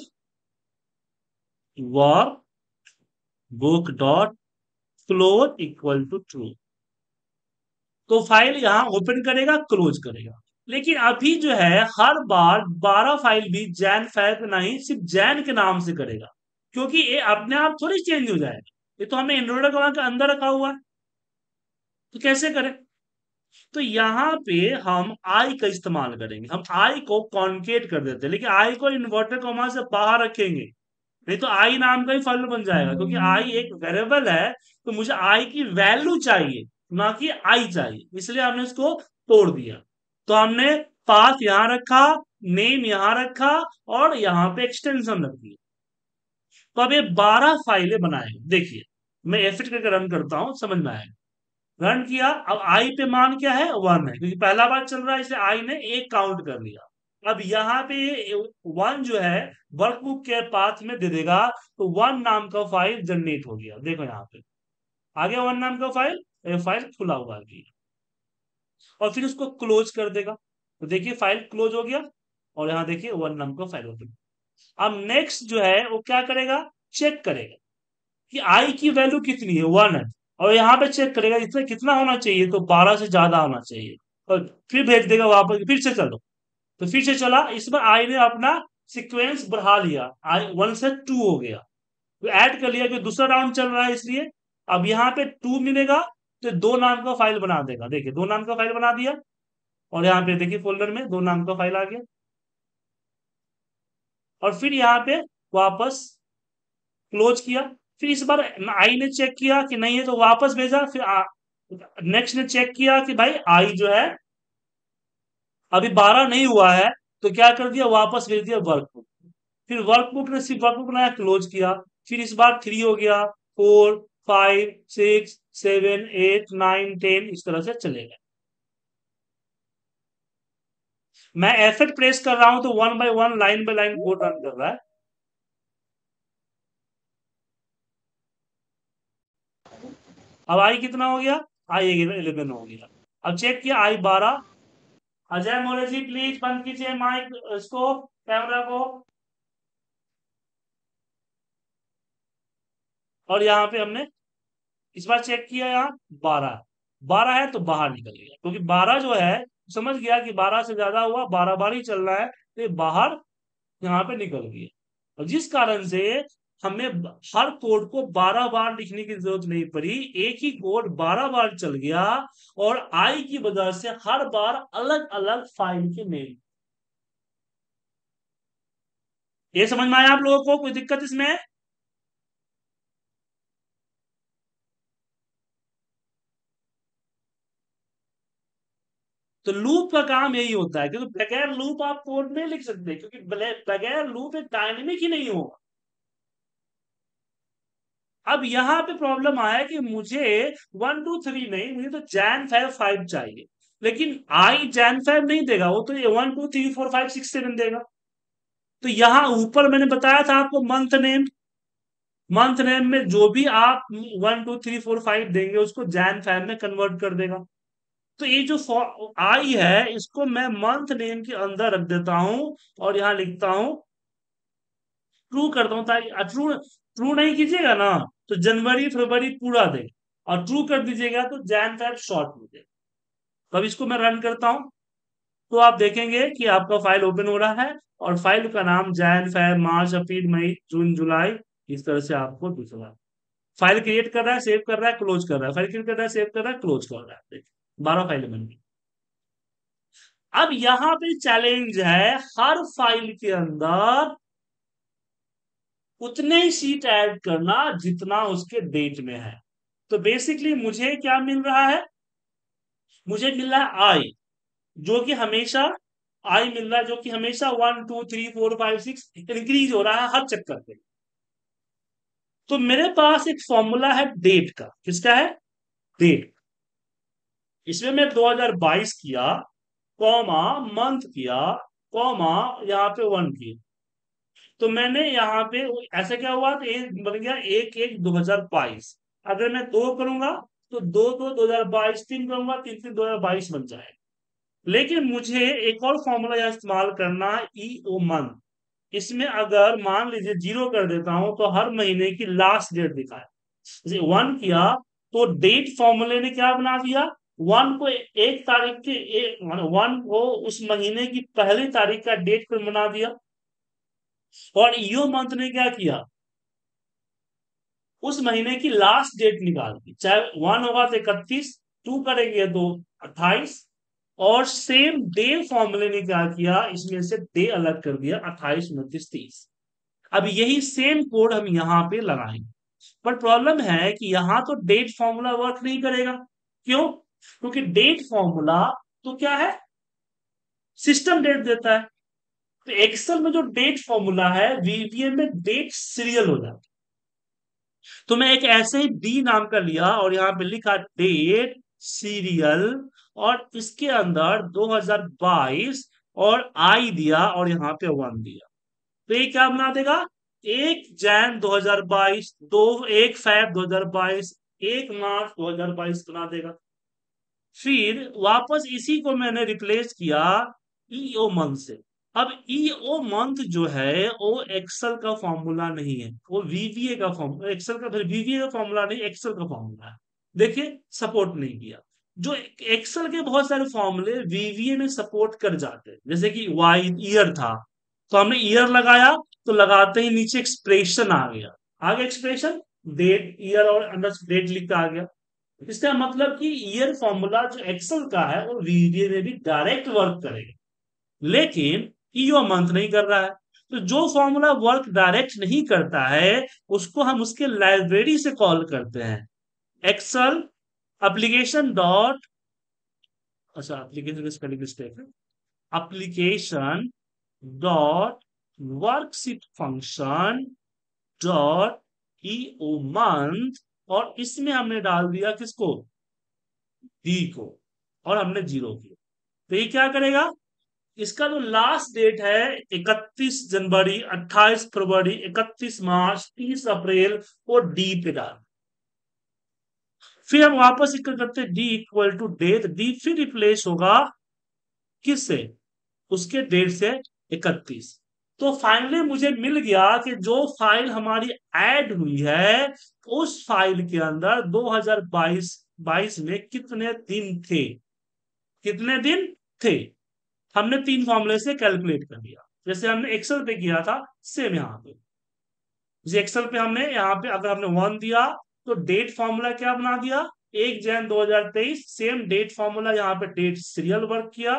work book dot close equal to true. तो फाइल यहां ओपन करेगा, क्लोज करेगा। लेकिन अभी जो है हर बार बारह फाइल भी जैन फैब नहीं, सिर्फ जैन के नाम से करेगा, क्योंकि ये अपने आप थोड़ी चेंज हो जाएगा, ये तो हमने एंड्रॉइड के अंदर रखा हुआ है। तो कैसे करें, तो यहाँ पे हम आई का इस्तेमाल करेंगे, हम आई को कॉन्केट कर देते हैं, लेकिन आई को इन्वर्टर कॉमा से बाहर रखेंगे, नहीं तो आई नाम का ही फाइल बन जाएगा, क्योंकि आई एक वेरिएबल है, तो मुझे आई की वैल्यू चाहिए, ना कि आई चाहिए, इसलिए हमने इसको तोड़ दिया। तो हमने पाथ यहां रखा, नेम यहां रखा, और यहां पे एक्सटेंशन रख दिया। तो अब ये बारह फाइलें बनाएंगे। देखिए मैं एफ करके रन करता हूं, समझ में आएगा। रन किया, अब आई पे मान क्या है, वन है, क्योंकि पहला बार चल रहा है इसलिए आई ने एक काउंट कर लिया। अब यहाँ पे वन जो है वर्कबुक के पाथ में दे देगा, तो वन नाम का फाइल जनरेट हो गया। देखो यहाँ पे आ गया वन नाम का फाइल, ये फाइल खुला हुआ है, और फिर उसको क्लोज कर देगा। तो देखिए फाइल क्लोज हो गया, और यहाँ देखिए वन नाम का फाइल ओपन। अब नेक्स्ट जो है वो क्या करेगा, चेक करेगा कि आई की वैल्यू कितनी है, वन है, और यहाँ पे चेक करेगा इसमें कितना होना चाहिए, तो बारह से ज्यादा होना चाहिए, और फिर भेज देगा वापस, फिर से चलो। तो फिर से चला, इस बार आई ने अपना सीक्वेंस बढ़ा लिया, आई वन से टू हो गया, तो ऐड कर लिया, कि दूसरा राउंड चल रहा है इसलिए। अब यहाँ पे टू मिलेगा तो दो नाम का फाइल बना देगा, देखिए दो नाम का फाइल बना दिया, और यहाँ पे देखिए फोल्डर में दो नाम का फाइल आ गया, और फिर यहाँ पे वापस क्लोज किया। फिर इस बार आई ने चेक किया कि नहीं है, तो वापस भेजा। फिर नेक्स्ट ने चेक किया कि भाई आई जो है अभी बारह नहीं हुआ है, तो क्या कर दिया, वापस भेज दिया वर्कबुक। फिर वर्कबुक ने सिर्फ वर्कबुक बनाया, क्लोज किया। फिर इस बार थ्री हो गया, four, five, six, seven, eight, nine, ten, इस तरह से चलेगा। मैं एफ एट प्रेस कर रहा हूं तो one by one line by line code run कर रहा है। अब आई कितना हो गया, आई इलेवन हो गया। अब चेक किया आई बारह। अजय मोरे जी प्लीज बंद कीजिए माइक, इसको कैमरा को। और यहाँ पे हमने इस बार चेक किया, यहाँ बारह बारह है तो बाहर निकल गया, क्योंकि बारह जो है समझ गया कि बारह से ज्यादा हुआ, बारह बार ही चल रहा है, तो ये बाहर यहाँ पे निकल गया। और जिस कारण से हमें ब- हर कोड को बारह बार लिखने की जरूरत नहीं पड़ी, एक ही कोड बारह बार चल गया। और आई की वजह से हर बार अलग अलग फाइल के नेम। ये समझ में आया आप लोगों को, कोई दिक्कत इसमें है? तो लूप का काम यही होता है, क्योंकि बगैर लूप आप कोड नहीं लिख सकते, क्योंकि बले- बगैर लूप एक डायनेमिक ही नहीं होगा। अब यहाँ पे प्रॉब्लम आया कि मुझे वन टू थ्री नहीं, मुझे तो जैन फाइव फाइव चाहिए, लेकिन आई जैन फाइव नहीं देगा, वो तो ये one two three four five six seven देगा। तो यहाँ ऊपर मैंने बताया था आपको मंथ नेम, मंथ नेम में जो भी आप one two three four five देंगे उसको जैन फाइव में कन्वर्ट कर देगा। तो ये जो आई है इसको मैं मंथ नेम के अंदर रख देता हूं और यहां लिखता हूं ट्रू करता हूं, ताकि ट्रू ट्रू नहीं कीजिएगा ना तो जनवरी फरवरी पूरा दे, और ट्रू कर दीजिएगा तो जैन फैब शॉर्ट में दे। तो अब इसको मैं रन करता हूं, तो आप देखेंगे कि आपका फाइल ओपन हो रहा है, और फाइल का नाम जैन फैब मार्च अप्रैल मई जून जुलाई इस तरह से आपको दिख रहा है। फाइल क्रिएट कर रहा है, सेव कर रहा है, क्लोज कर रहा है, फाइल क्रिएट कर रहा है, सेव कर रहा है, क्लोज कर रहा है। देखिए बारह फाइलें बन गई। अब यहां पे चैलेंज है हर फाइल के अंदर उतने ही सीट ऐड करना जितना उसके डेट में है। तो बेसिकली मुझे क्या मिल रहा है, मुझे मिल रहा है आई, जो कि हमेशा आई मिल रहा है, जो कि हमेशा one two three four five six increase हो रहा है हर चक्कर पे। तो मेरे पास एक फॉर्मूला है डेट का, किसका है, डेट। इसमें मैं दो हज़ार बाईस किया, कॉमा मंथ किया, कॉमा यहाँ पे वन किया। तो मैंने यहाँ पे ऐसा क्या हुआ, तो एक बन गया एक एक दो हजार बाईस। अगर मैं दो करूंगा तो दो दो दो हजार बाईस, तीन करूंगा तीन तीन दो हजार बाईस बन जाएगा। लेकिन मुझे एक और फॉर्मूला यहाँ इस्तेमाल करना, ई ओ मंथ। इसमें अगर मान लीजिए जीरो कर देता हूं तो हर महीने की लास्ट डेट दिखाए। जैसे वन किया तो डेट फॉर्मूले ने क्या बना दिया, वन को एक तारीख के एक, वन को उस महीने की पहली तारीख का डेट पर बना दिया। और ईओ मंथ ने क्या किया, उस महीने की लास्ट डेट निकाल दी, चाहे वन होगा तो इकतीस, टू करेंगे तो अट्ठाईस, और सेम डे फॉर्मूले ने क्या किया, इसमें से डे अलग कर दिया, अट्ठाईस उनतीस तीस। अब यही सेम कोड हम यहाँ पे लगाएंगे। बट प्रॉब्लम है कि यहाँ तो डेट फॉर्मूला वर्क नहीं करेगा। क्यों, क्योंकि डेट फॉर्मूला तो क्या है, सिस्टम डेट देता है। तो एक्सेल में जो डेट फॉर्मूला है वीवीएम में डेट सीरियल हो जाता है। तो मैं एक ऐसे ही डी नाम का लिया और यहाँ पे लिखा डेट सीरियल, और इसके अंदर दो हज़ार बाईस और आई दिया और यहाँ पे वन दिया। तो ये क्या बना देगा, एक जैन दो हज़ार बाईस, दो एक फैब दो हज़ार बाईस, एक मार्च दो हज़ार बाईस बना देगा। फिर वापस इसी को मैंने रिप्लेस किया ईओ मंथ से। अब ईओ मंथ जो है वो एक्सेल का फॉर्मूला नहीं है, वो वीवीए का फॉर्मूला, एक्सेल का फिर वीवीए का फॉर्मूला नहीं, एक्सेल का फॉर्मूला है। देखिए सपोर्ट नहीं किया। जो एक्सेल के बहुत सारे फॉर्मूले वीवीए में सपोर्ट कर जाते हैं, जैसे कि वाई ईयर था, तो हमने ईयर लगाया तो लगाते ही नीचे एक्सप्रेशन आ गया, आगे एक्सप्रेशन डेट ईयर और अंडर डेट लिख के आ गया। इसका मतलब कि ईयर फॉर्मूला जो एक्सेल का है वो वीवीए में भी डायरेक्ट वर्क करेगा, लेकिन ईओ मंथ नहीं कर रहा है। तो जो फॉर्मूला वर्क डायरेक्ट नहीं करता है उसको हम उसके लाइब्रेरी से कॉल करते हैं, एक्सेल एप्लीकेशन डॉट, अच्छा एप्लीकेशन का स्पेलिंग मिस्टेक है, application dot worksheet function dot EO month, और इसमें हमने डाल दिया किसको, डी को, और हमने जीरो किया। तो ये क्या करेगा, इसका जो लास्ट डेट है इकतीस जनवरी, अट्ठाईस फरवरी, इकतीस मार्च, तीस अप्रैल, वो डी पे डाल। फिर हम वापस इक्वल करते D equal to date, D फिर रिप्लेस होगा किससे, उसके डेट से इकतीस। तो फाइनली मुझे मिल गया कि जो फाइल हमारी ऐड हुई है उस फाइल के अंदर दो हज़ार बाईस बाईस में कितने दिन थे, कितने दिन थे। हमने तीन फॉर्मूले से कैलकुलेट कर दिया, जैसे हमने एक्सेल पे किया था सेम यहाँ पे। एक्सेल पे हमने यहाँ पे अगर हमने वन दिया तो डेट फॉर्मूला क्या बना दिया, एक जैन दो हजार तेईस, सेम डेट फॉर्मूला यहाँ पे डेट सीरियल वर्क किया।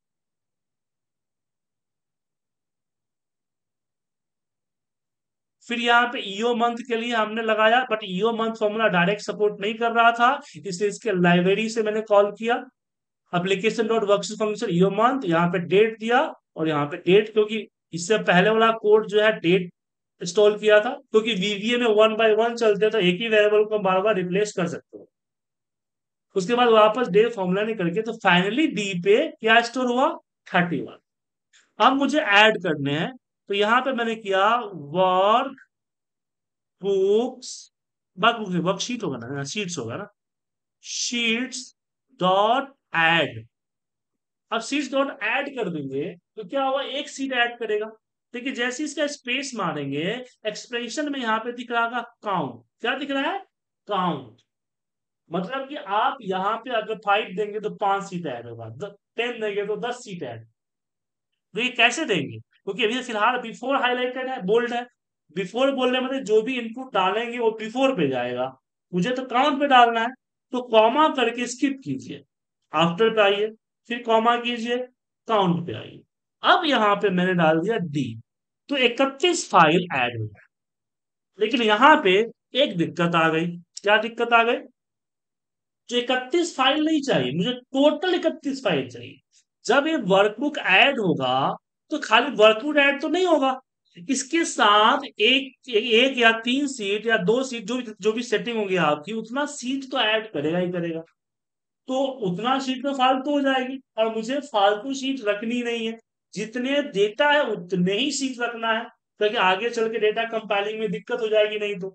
फिर यहाँ पे ईओ मंथ के लिए हमने लगाया, but EO month formula direct support नहीं कर रहा था, इसलिए इसके लाइब्रेरी से मैंने कॉल किया application dot worksheet function EO month, यहाँ पे डेट दिया और यहाँ पे डेट, क्योंकि इससे पहले वाला कोड जो है डेट इंस्टॉल किया था, क्योंकि वीवीए में वन बाय वन चलते तो एक ही वेरिएबल को बार बार रिप्लेस कर सकते हो। उसके बाद वापस डे फॉर्मूला नहीं करके तो फाइनली डी पे क्या स्टोर हुआ, थर्टी वन। अब मुझे ऐड करने हैं, तो यहाँ पे मैंने किया वर्क बुक्स, वर्क वर्कशीट होगा ना, शीट्स होगा ना, शीट्स डॉट ऐड। अब शीट्स डॉट ऐड कर देंगे तो क्या होगा, एक सीट ऐड करेगा। देखिए जैसे इसका स्पेस मारेंगे एक्सप्रेशन में यहाँ पे दिख रहा है काउंट, क्या दिख रहा है, काउंट। मतलब कि आप यहाँ पे अगर फाइव देंगे तो पांच सीट ऐड होगा, टेन देंगे तो दस सीट ऐड। तो ये कैसे देंगे, क्योंकि अभी फिलहाल बिफोर हाईलाइटेड है, बोल्ड है। बिफोर बोलने मतलब जो भी इनपुट डालेंगे वो बिफोर पे जाएगा, मुझे तो काउंट पे डालना है। तो कॉमा करके स्किप कीजिए, आफ्टर पे आइए, फिर कॉमा कीजिए, काउंट पे आइए। अब यहाँ पे मैंने डाल दिया डी, तो इकतीस फाइल ऐड हो गया। लेकिन यहाँ पे एक दिक्कत आ गई, क्या दिक्कत आ गई, जो इकतीस फाइल नहीं चाहिए मुझे, टोटल इकतीस फाइल चाहिए। जब ये वर्कबुक ऐड होगा तो खाली वर्कबुक ऐड तो नहीं होगा, इसके साथ एक एक या तीन सीट या दो सीट जो जो भी सेटिंग होगी आपकी, उतना सीट तो ऐड करेगा ही करेगा। तो उतना सीट तो फालतू हो जाएगी और मुझे फालतू सीट रखनी नहीं है, जितने डेटा है उतने ही सीट रखना है, क्योंकि आगे चल के डेटा कंपाइलिंग में दिक्कत हो जाएगी नहीं तो।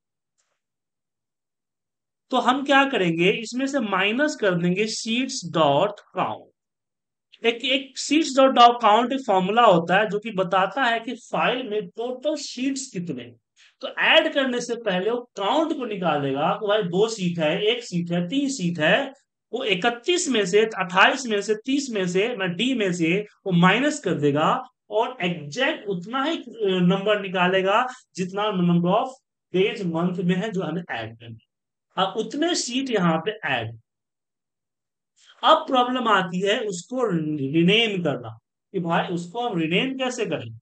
तो हम क्या करेंगे, इसमें से माइनस कर देंगे सीट्स डॉट काउंट। एक एक सीट्स डॉट डॉट काउंट एक फॉर्मूला होता है जो कि बताता है कि फाइल में टोटल सीट्स कितने। तो ऐड करने से पहले वो काउंट को निकालेगा तो भाई दो सीट है, एक सीट है, तीन सीट है, वो इकतीस में से, अट्ठाईस में से, तीस में से, मैं डी में से वो माइनस कर देगा और एग्जैक्ट उतना ही नंबर निकालेगा जितना नंबर ऑफ डेज मंथ में है जो हमें ऐड करना। अब उतने सीट यहाँ पे ऐड। अब प्रॉब्लम आती है उसको रिनेम करना, कि भाई उसको हम रिनेम कैसे करें।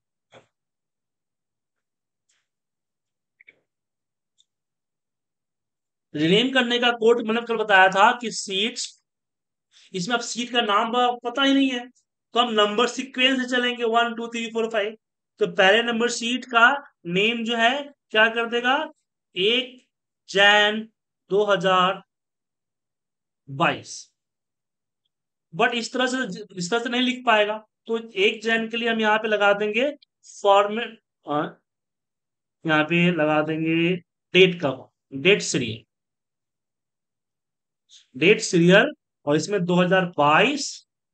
रिनेम करने का कोड मैंने कल बताया था कि सीट्स, इसमें अब सीट का नाम पता ही नहीं है, तो हम नंबर सीक्वेंस से चलेंगे, one two three four five. तो पहले नंबर सीट का नेम जो है क्या कर देगा, एक जैन दो हजार बाईस। बट इस तरह से इस तरह से नहीं लिख पाएगा, तो एक जैन के लिए हम यहाँ पे लगा देंगे फॉर्मेट, यहाँ पे लगा देंगे डेट का, डेट सीरियल, डेट सीरियल, और इसमें दो हज़ार बाईस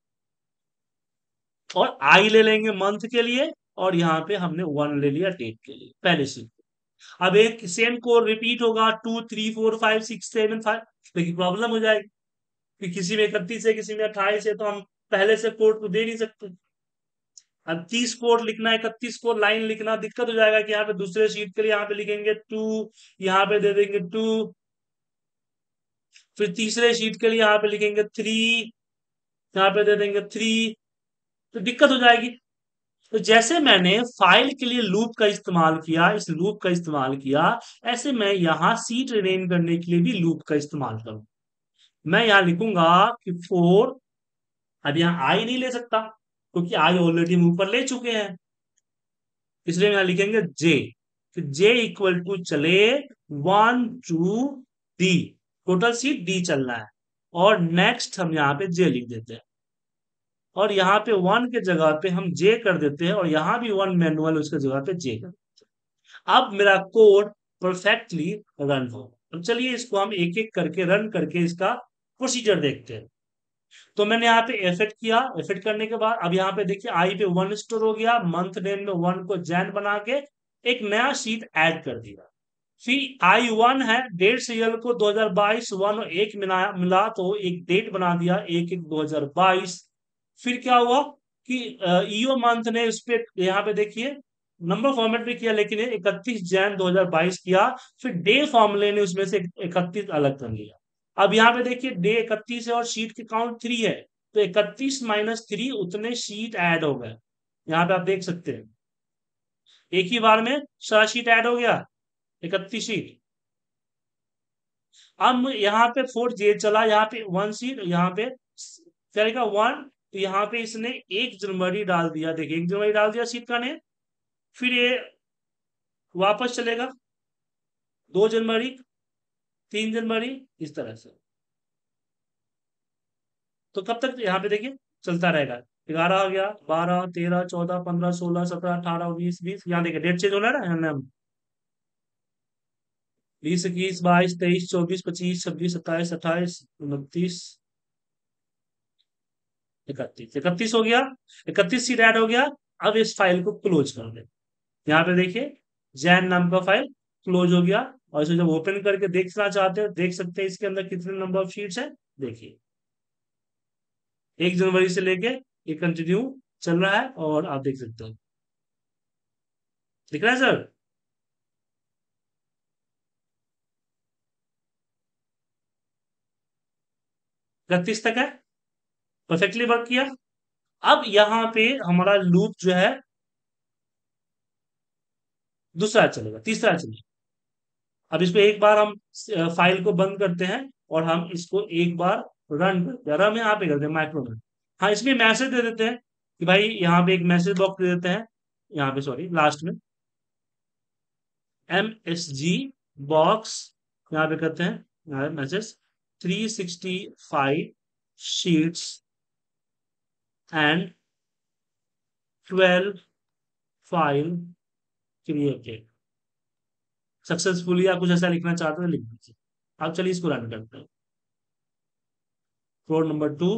और आई ले लेंगे मंथ के लिए, और यहाँ पे हमने वन ले लिया डेट के लिए पहले से। अब एक सेम कोड रिपीट होगा two three four five six seven five, लेकिन प्रॉब्लम हो जाएगी कि किसी में इकतीस है किसी में अट्ठाईस है, तो हम पहले से कोड को दे नहीं सकते। अब तीस कोड लिखना है, इकतीस कोड लाइन लिखना दिक्कत हो जाएगा कि यहाँ पे दूसरे शीट के लिए यहाँ पे लिखेंगे टू, यहाँ पे दे देंगे टू, फिर तीसरे शीट के लिए यहाँ पे लिखेंगे थ्री, यहाँ पे दे देंगे थ्री, तो दिक्कत हो जाएगी। तो जैसे मैंने फाइल के लिए लूप का इस्तेमाल किया, इस लूप का इस्तेमाल किया, ऐसे मैं यहाँ सीट रिनेम करने के लिए भी लूप का इस्तेमाल करूं। मैं यहाँ लिखूंगा कि फोर, अब यहाँ आई नहीं ले सकता क्योंकि आई ऑलरेडी हम ऊपर ले चुके हैं, इसलिए यहाँ लिखेंगे जे, तो जे इक्वल टू चले one two D, total seat D चलना है, और नेक्स्ट हम यहाँ पे जे लिख देते हैं। और यहाँ पे वन के जगह पे हम जे कर देते हैं, और यहाँ भी वन मैनुअल उसके जगह पे जे कर देते हैं। अब मेरा कोड परफेक्टली रन हो। अब चलिए इसको हम एक एक करके रन करके इसका प्रोसीजर देखते हैं। तो मैंने यहाँ पे एफेक्ट किया, एफेक्ट करने के बाद अब यहाँ पे देखिए आई पे वन स्टोर हो गया, मंथ नेम में वन को जैन बना के एक नया शीट ऐड कर दिया। फिर आई वन है, डेट सीरियल को दो हज़ार बाईस वन और एक मिला मिला तो एक डेट बना दिया एक एक दो हज़ार बाईस। फिर क्या हुआ कि ईओ मंथ ने उस पे यहाँ पे देखिए नंबर फॉर्मेट भी किया, लेकिन इकतीस जैन दो हज़ार बाईस किया। फिर डे फॉर्मूले ने उसमें से इकतीस अलग कर लिया। अब यहाँ पे देखिए डे इकतीस है और शीट की काउंट थ्री है, तो इकतीस माइनस थ्री उतने शीट ऐड हो गए। यहाँ पे आप देख सकते हैं एक ही बार में सारा शीट ऐड हो गया, इकतीस शीट। अब यहाँ पे फोर जे चला, यहाँ पे वन शीट, यहाँ पे करेगा वन, तो यहाँ पे इसने एक जनवरी डाल दिया। देखिए एक जनवरी डाल दिया शीट का ने। फिर ये वापस चलेगा दो जनवरी, तीन जनवरी, इस तरह से। तो कब तक यहाँ पे देखिए चलता रहेगा। ग्यारह हो गया, बारह, तेरह, चौदह, पंद्रह, सोलह, सत्रह, अठारह, उन्नीस, बीस, यहाँ देखिए डेट चेंज हो रहा है ना। बीस, इक्कीस, बाईस, तेईस, चौबीस, पच्चीस, छब्बीस, सत्ताईस, अट्ठाईस, उनतीस, इकतीस, इकतीस हो गया, इकतीस सीट ऐड हो गया। अब इस फाइल को क्लोज कर दे। यहाँ पे देखिए जैन नाम का फाइल क्लोज हो गया, और इसे जब ओपन करके देखना चाहते हो देख सकते हैं इसके अंदर कितने नंबर ऑफ शीट्स है। देखिए एक जनवरी से लेके ये कंटिन्यू चल रहा है, और आप देख सकते हो दिख रहा है सर। इकतीस तक है, परफेक्टली वर्क किया। अब यहाँ पे हमारा लूप जो है दूसरा चलेगा, तीसरा चलेगा। अब इसको एक बार हम फाइल को बंद करते हैं और हम इसको एक बार रन करते हैं। रन यहाँ पे करते हैं माइक्रो में। हाँ इसमें मैसेज दे देते हैं कि भाई यहाँ पे एक मैसेज बॉक्स दे देते हैं, यहाँ पे सॉरी लास्ट में एम एस जी बॉक्स, यहाँ पे करते हैं यहाँ message three sixty five sheets and twelve file created successfully, या कुछ ऐसा लिखना चाहते हो लिख दीजिए। अब चलिए इसको रन करते हैं। फ्लोर नंबर टू,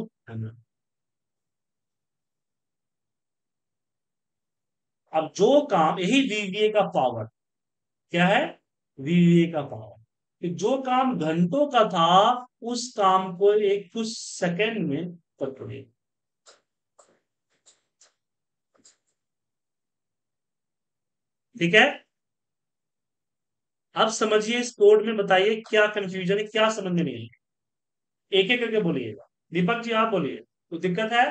अब जो काम, यही वीवीए का पावर क्या है, वीवीए का पावर कि जो काम घंटों का था उस काम को एक कुछ सेकंड में कर दोगे। ठीक है, अब समझिए इस कोड में, बताइए क्या कंफ्यूजन है, क्या समझ में नहीं है, एक एक करके बोलिएगा। दीपक जी आप बोलिए, तो दिक्कत है।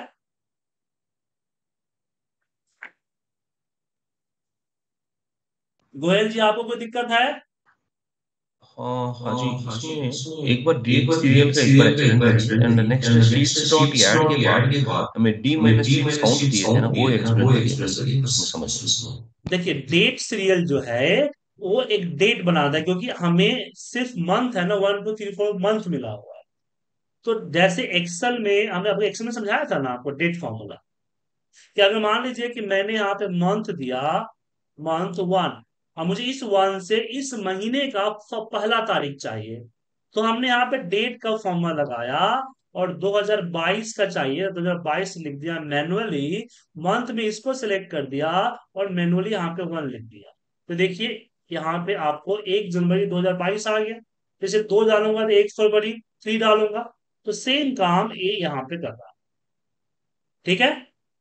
गोयल जी आपको कोई दिक्कत है। हाँ हाँ जी, इसमें एक बार डेट सीरियल का एक बार एक्सप्लेन करिए, and next sheets dot add के बाद हमें डी माइनस सिक्स काउंट दिए थे ना, वो एक्सप्लेन करिए मेरे को, उसमें समझ नहीं। देखिए डेट सीरियल जो है वो एक डेट बनाता है, क्योंकि हमें सिर्फ मंथ है ना, one two three four month मिला हुआ है। तो जैसे एक्सेल में हमने आपको एक्सेल में समझाया था ना आपको डेट फॉर्मूला, कि अगर मान लीजिए कि मैंने यहाँ पे मंथ दिया, मंथ वन, और मुझे इस वन से इस महीने का फ- पहला तारीख चाहिए, तो हमने यहाँ पे डेट का फॉर्मूला लगाया, और दो हज़ार बाईस का चाहिए दो हज़ार बाईस लिख दिया मैनुअली, मंथ में इसको सिलेक्ट कर दिया और मैनुअली यहाँ पे वन लिख दिया। तो देखिए यहाँ पे आपको एक जनवरी दो हज़ार बाईस आ गया। जैसे दो डालूंगा तो एक फरवरी थ्री डालूंगा, तो सेम काम ये यहाँ पे कर रहा है। ठीक है,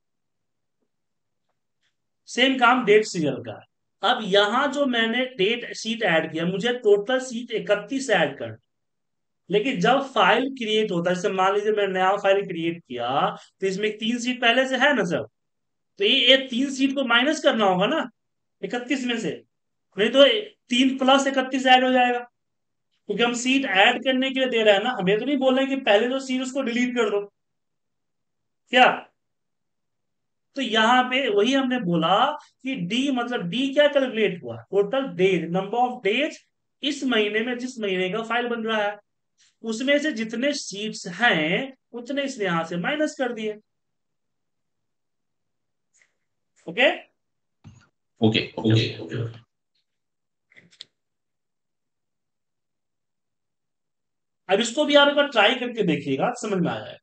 सेम काम डेट सीरियल का है। अब यहां जो मैंने डेट सीट ऐड किया, मुझे टोटल सीट इकतीस ऐड कर, लेकिन जब फाइल क्रिएट होता है, जैसे मान लीजिए मैं नया फाइल क्रिएट किया, तो इसमें तीन सीट पहले से है ना सर, तो ये एक तीन सीट को माइनस करना होगा ना इकतीस में से, नहीं तो तीन प्लस इकतीस ऐड हो जाएगा। क्योंकि हम सीट ऐड करने के लिए दे रहे हैं ना, हमें तो नहीं बोल रहे कि पहले जो सीट उसको डिलीट कर दो क्या। तो यहाँ पे वही हमने बोला कि डी मतलब डी क्या कैलकुलेट हुआ, total days, number of days इस महीने में जिस महीने का फाइल बन रहा है, उसमें से जितने सीट्स हैं उतने इसने यहां से माइनस कर दिए। ओके ओके ओके ओके अब इसको भी आप एक बार ट्राई करके देखिएगा, समझ में आ जाएगा।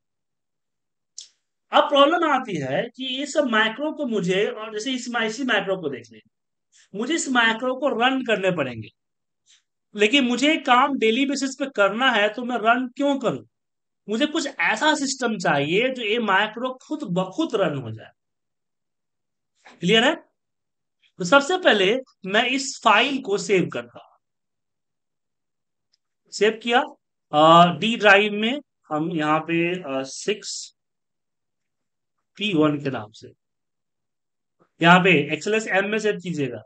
अब प्रॉब्लम आती है कि ये सब मैक्रो को मुझे, और जैसे इस इसी मैक्रो को देख लें, मुझे इस मैक्रो को रन करने पड़ेंगे, लेकिन मुझे काम डेली बेसिस पे करना है, तो मैं रन क्यों करूं? मुझे कुछ ऐसा सिस्टम चाहिए जो ये मैक्रो खुद ब खुद रन हो जाए। क्लियर है? तो सबसे पहले मैं इस फाइल को सेव करता हूं। सेव किया डी ड्राइव में, हम यहाँ पे सिक्स पी वन के नाम से, यहाँ पे एक्सएलएस एम में सेव कीजिएगा।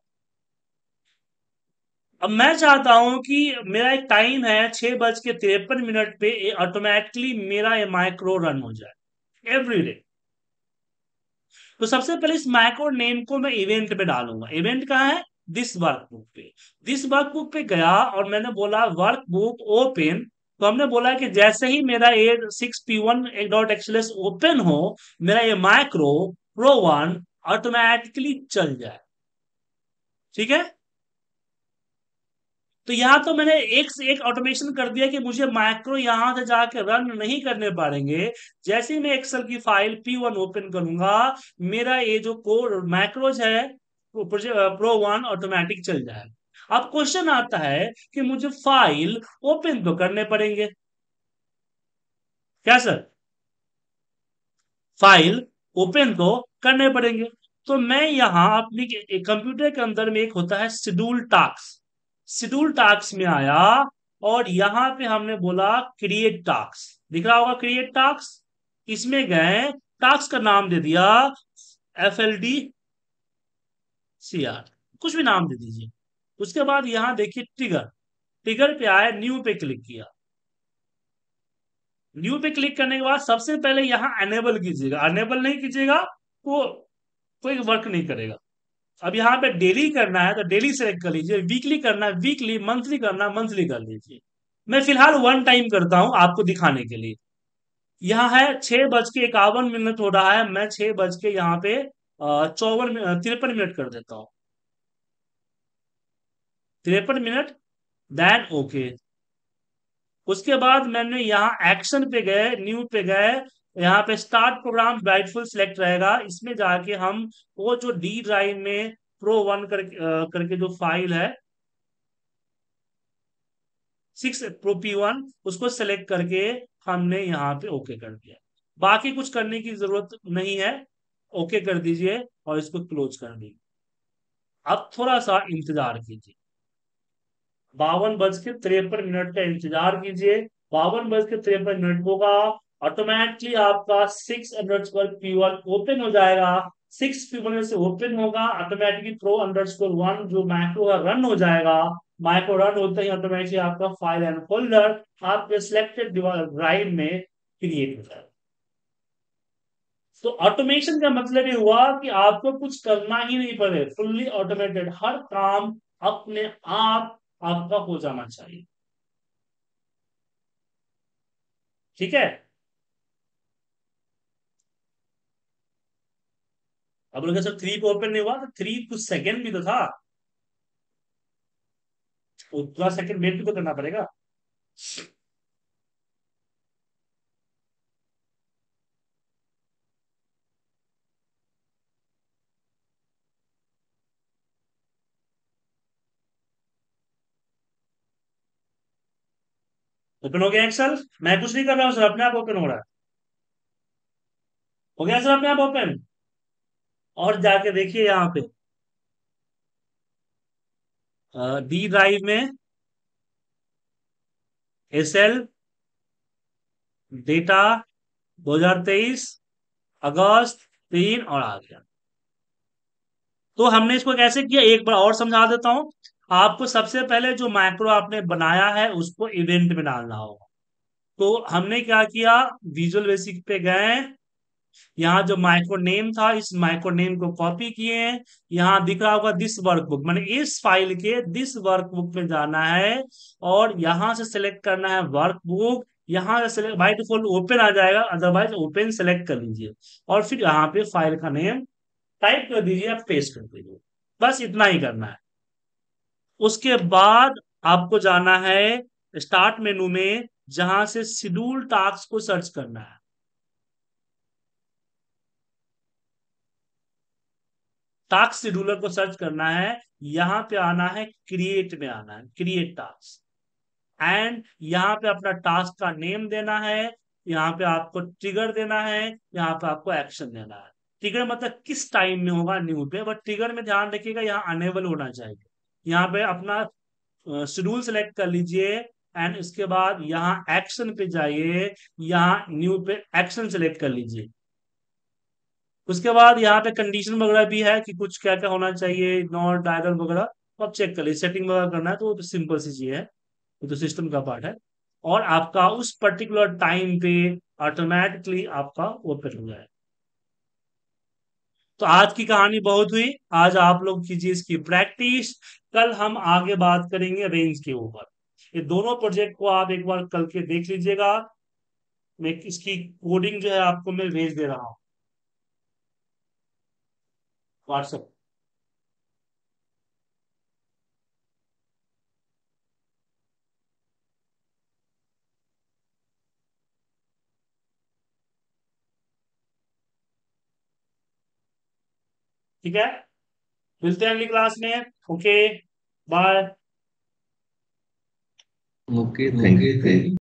अब मैं चाहता हूं कि मेरा एक टाइम है छह बज के तिरपन मिनट पे ऑटोमेटिकली मेरा ये माइक्रो रन हो जाए एवरी डे। तो सबसे पहले इस मैक्रो नेम को मैं इवेंट पे डालूंगा। इवेंट कहाँ है? दिस वर्कबुक पे। दिस वर्कबुक पे गया और मैंने बोला वर्कबुक ओपन। तो हमने बोला कि जैसे ही मेरा ये six P one dot XLS open हो, मेरा ये माइक्रो प्रो वन ऑटोमेटिकली चल जाए। ठीक है? तो यहां तो मैंने एक से एक ऑटोमेशन कर दिया कि मुझे माइक्रो यहां से जाके रन नहीं करने पड़ेंगे। जैसे ही मैं एक्सेल की फाइल पी वन ओपन करूंगा, मेरा ये जो कोड मैक्रोज है प्रो वन ऑटोमेटिक चल जाएगा। अब क्वेश्चन आता है कि मुझे फाइल ओपन तो करने पड़ेंगे, क्या सर? फाइल ओपन तो करने पड़ेंगे। तो मैं यहां अपनी कंप्यूटर के अंदर में एक होता है शेड्यूल टास्क, शेड्यूल टास्क में आया और यहां पे हमने बोला क्रिएट टास्क, दिख रहा होगा क्रिएट टास्क। इसमें गए, टास्क का नाम दे दिया F L D C R, कुछ भी नाम दे दीजिए। उसके बाद यहां देखिए ट्रिगर, ट्रिगर पे आए, न्यू पे क्लिक किया। न्यू पे क्लिक करने के बाद सबसे पहले यहां अनेबल कीजिएगा, अनेबल नहीं कीजिएगा तो कोई वर्क नहीं करेगा। अब यहाँ पे डेली करना है तो डेली सेलेक्ट कर लीजिए, वीकली करना है वीकली, मंथली करना है मंथली कर लीजिए। मैं फिलहाल वन टाइम करता हूं आपको दिखाने के लिए। यहाँ है छह बज के इक्यावन मिनट हो रहा है, मैं छह बज के यहाँ पे चौवन तिरपन मिनट कर देता हूँ, तिरपन मिनट, देन ओके। उसके बाद मैंने यहाँ एक्शन पे गए, न्यू पे गए, यहाँ पे स्टार्ट प्रोग्राम राइटफुल सिलेक्ट रहेगा, इसमें जाके हम वो जो डी ड्राइव में प्रो वन कर, अ, करके जो फाइल है सिक्स प्रो पी वन, उसको सेलेक्ट करके हमने यहाँ पे ओके कर दिया। बाकी कुछ करने की जरूरत नहीं है, ओके कर दीजिए और इसको क्लोज कर दीजिए। अब थोड़ा सा इंतजार कीजिए, बावन बज के तिरपन मिनट का इंतजार कीजिए। बावन बज के तिरपन मिनट होगा, ऑटोमेटिकली आपका six underscore P one open हो जाएगा। सिक्स पी वन से ओपन होगा, ऑटोमेटिकली प्रो अंडरस्कोर वन जो मैक्रो है रन हो जाएगा। माइक्रो रन होते ही ऑटोमेटिकली आपका फाइल एंड फोल्डर आपके सिलेक्टेड ड्राइव में क्रिएट हो जाएगा। तो ऑटोमेशन का मतलब ये हुआ कि आपको कुछ करना ही नहीं पड़े, फुल्ली ऑटोमेटेड, हर काम अपने आप आपका हो जाना चाहिए। ठीक है? अब लोग सर थ्री पे ओपन नहीं हुआ, तो थ्री कुछ सेकंड भी तो था, पूरा सेकंड वेट भी तो करना पड़ेगा। ओपन हो गया एक्सेल, मैं कुछ नहीं कर रहा हूं सर, अपने आप ओपन हो रहा है। हो गया सर अपने आप ओपन। और जाके देखिए यहाँ पे डी ड्राइव में एस एल डेटा दो हज़ार तेईस अगस्त तीन और आ गया। तो हमने इसको कैसे किया एक बार और समझा देता हूं आपको। सबसे पहले जो मैक्रो आपने बनाया है उसको इवेंट में डालना होगा। तो हमने क्या किया, विजुअल बेसिक पे गए, यहाँ जो माइक्रो नेम था इस माइक्रो नेम को कॉपी किए, यहाँ दिख रहा होगा दिस वर्कबुक, मैंने इस फाइल के दिस वर्कबुक में जाना है और यहां से सिलेक्ट करना है वर्कबुक। यहाँ से सिलेक्ट बाय डिफॉल्ट ओपन आ जाएगा, अदरवाइज ओपन सेलेक्ट कर लीजिए और फिर यहाँ पे फाइल का नेम टाइप कर दीजिए, आप पेस्ट कर दीजिए, बस इतना ही करना है। उसके बाद आपको जाना है स्टार्ट मेनू में, जहां से शेड्यूल टास्क को सर्च करना है। टास्क शेड्यूलर को सर्च करना है, यहां पे आना है, क्रिएट में आना है, क्रिएट टास्क, एंड यहाँ पे अपना टास्क का नेम देना है, यहाँ पे आपको ट्रिगर देना है, यहाँ पे आपको एक्शन देना है। ट्रिगर मतलब किस टाइम में होगा न्यू पे, बट ट्रिगर में ध्यान रखिएगा यहाँ अनेबल होना चाहिए। यहाँ पे अपना शेड्यूल सेलेक्ट कर लीजिए, एंड उसके बाद यहाँ एक्शन पे जाइए, यहाँ न्यू पे एक्शन सेलेक्ट कर लीजिए। उसके बाद यहाँ पे कंडीशन वगैरह भी है कि कुछ क्या क्या होना चाहिए, नॉट डायगल वगैरह, तो आप चेक कर लीजिए। सेटिंग वगैरह करना है तो वो तो सिंपल सी चीज है, वो तो सिस्टम का पार्ट है। और आपका उस पर्टिकुलर टाइम पे ऑटोमेटिकली आपका ओपन हो जाए। तो आज की कहानी बहुत हुई, आज आप लोग कीजिए इसकी प्रैक्टिस। कल हम आगे बात करेंगे रेंज के ऊपर। ये दोनों प्रोजेक्ट को आप एक बार कल के देख लीजिएगा। मैं इसकी कोडिंग जो है आपको मैं भेज दे रहा हूँ व्हाट्सएप। ठीक है, मिलते हैं अगली क्लास में। Okay, bye. Okay, thank you.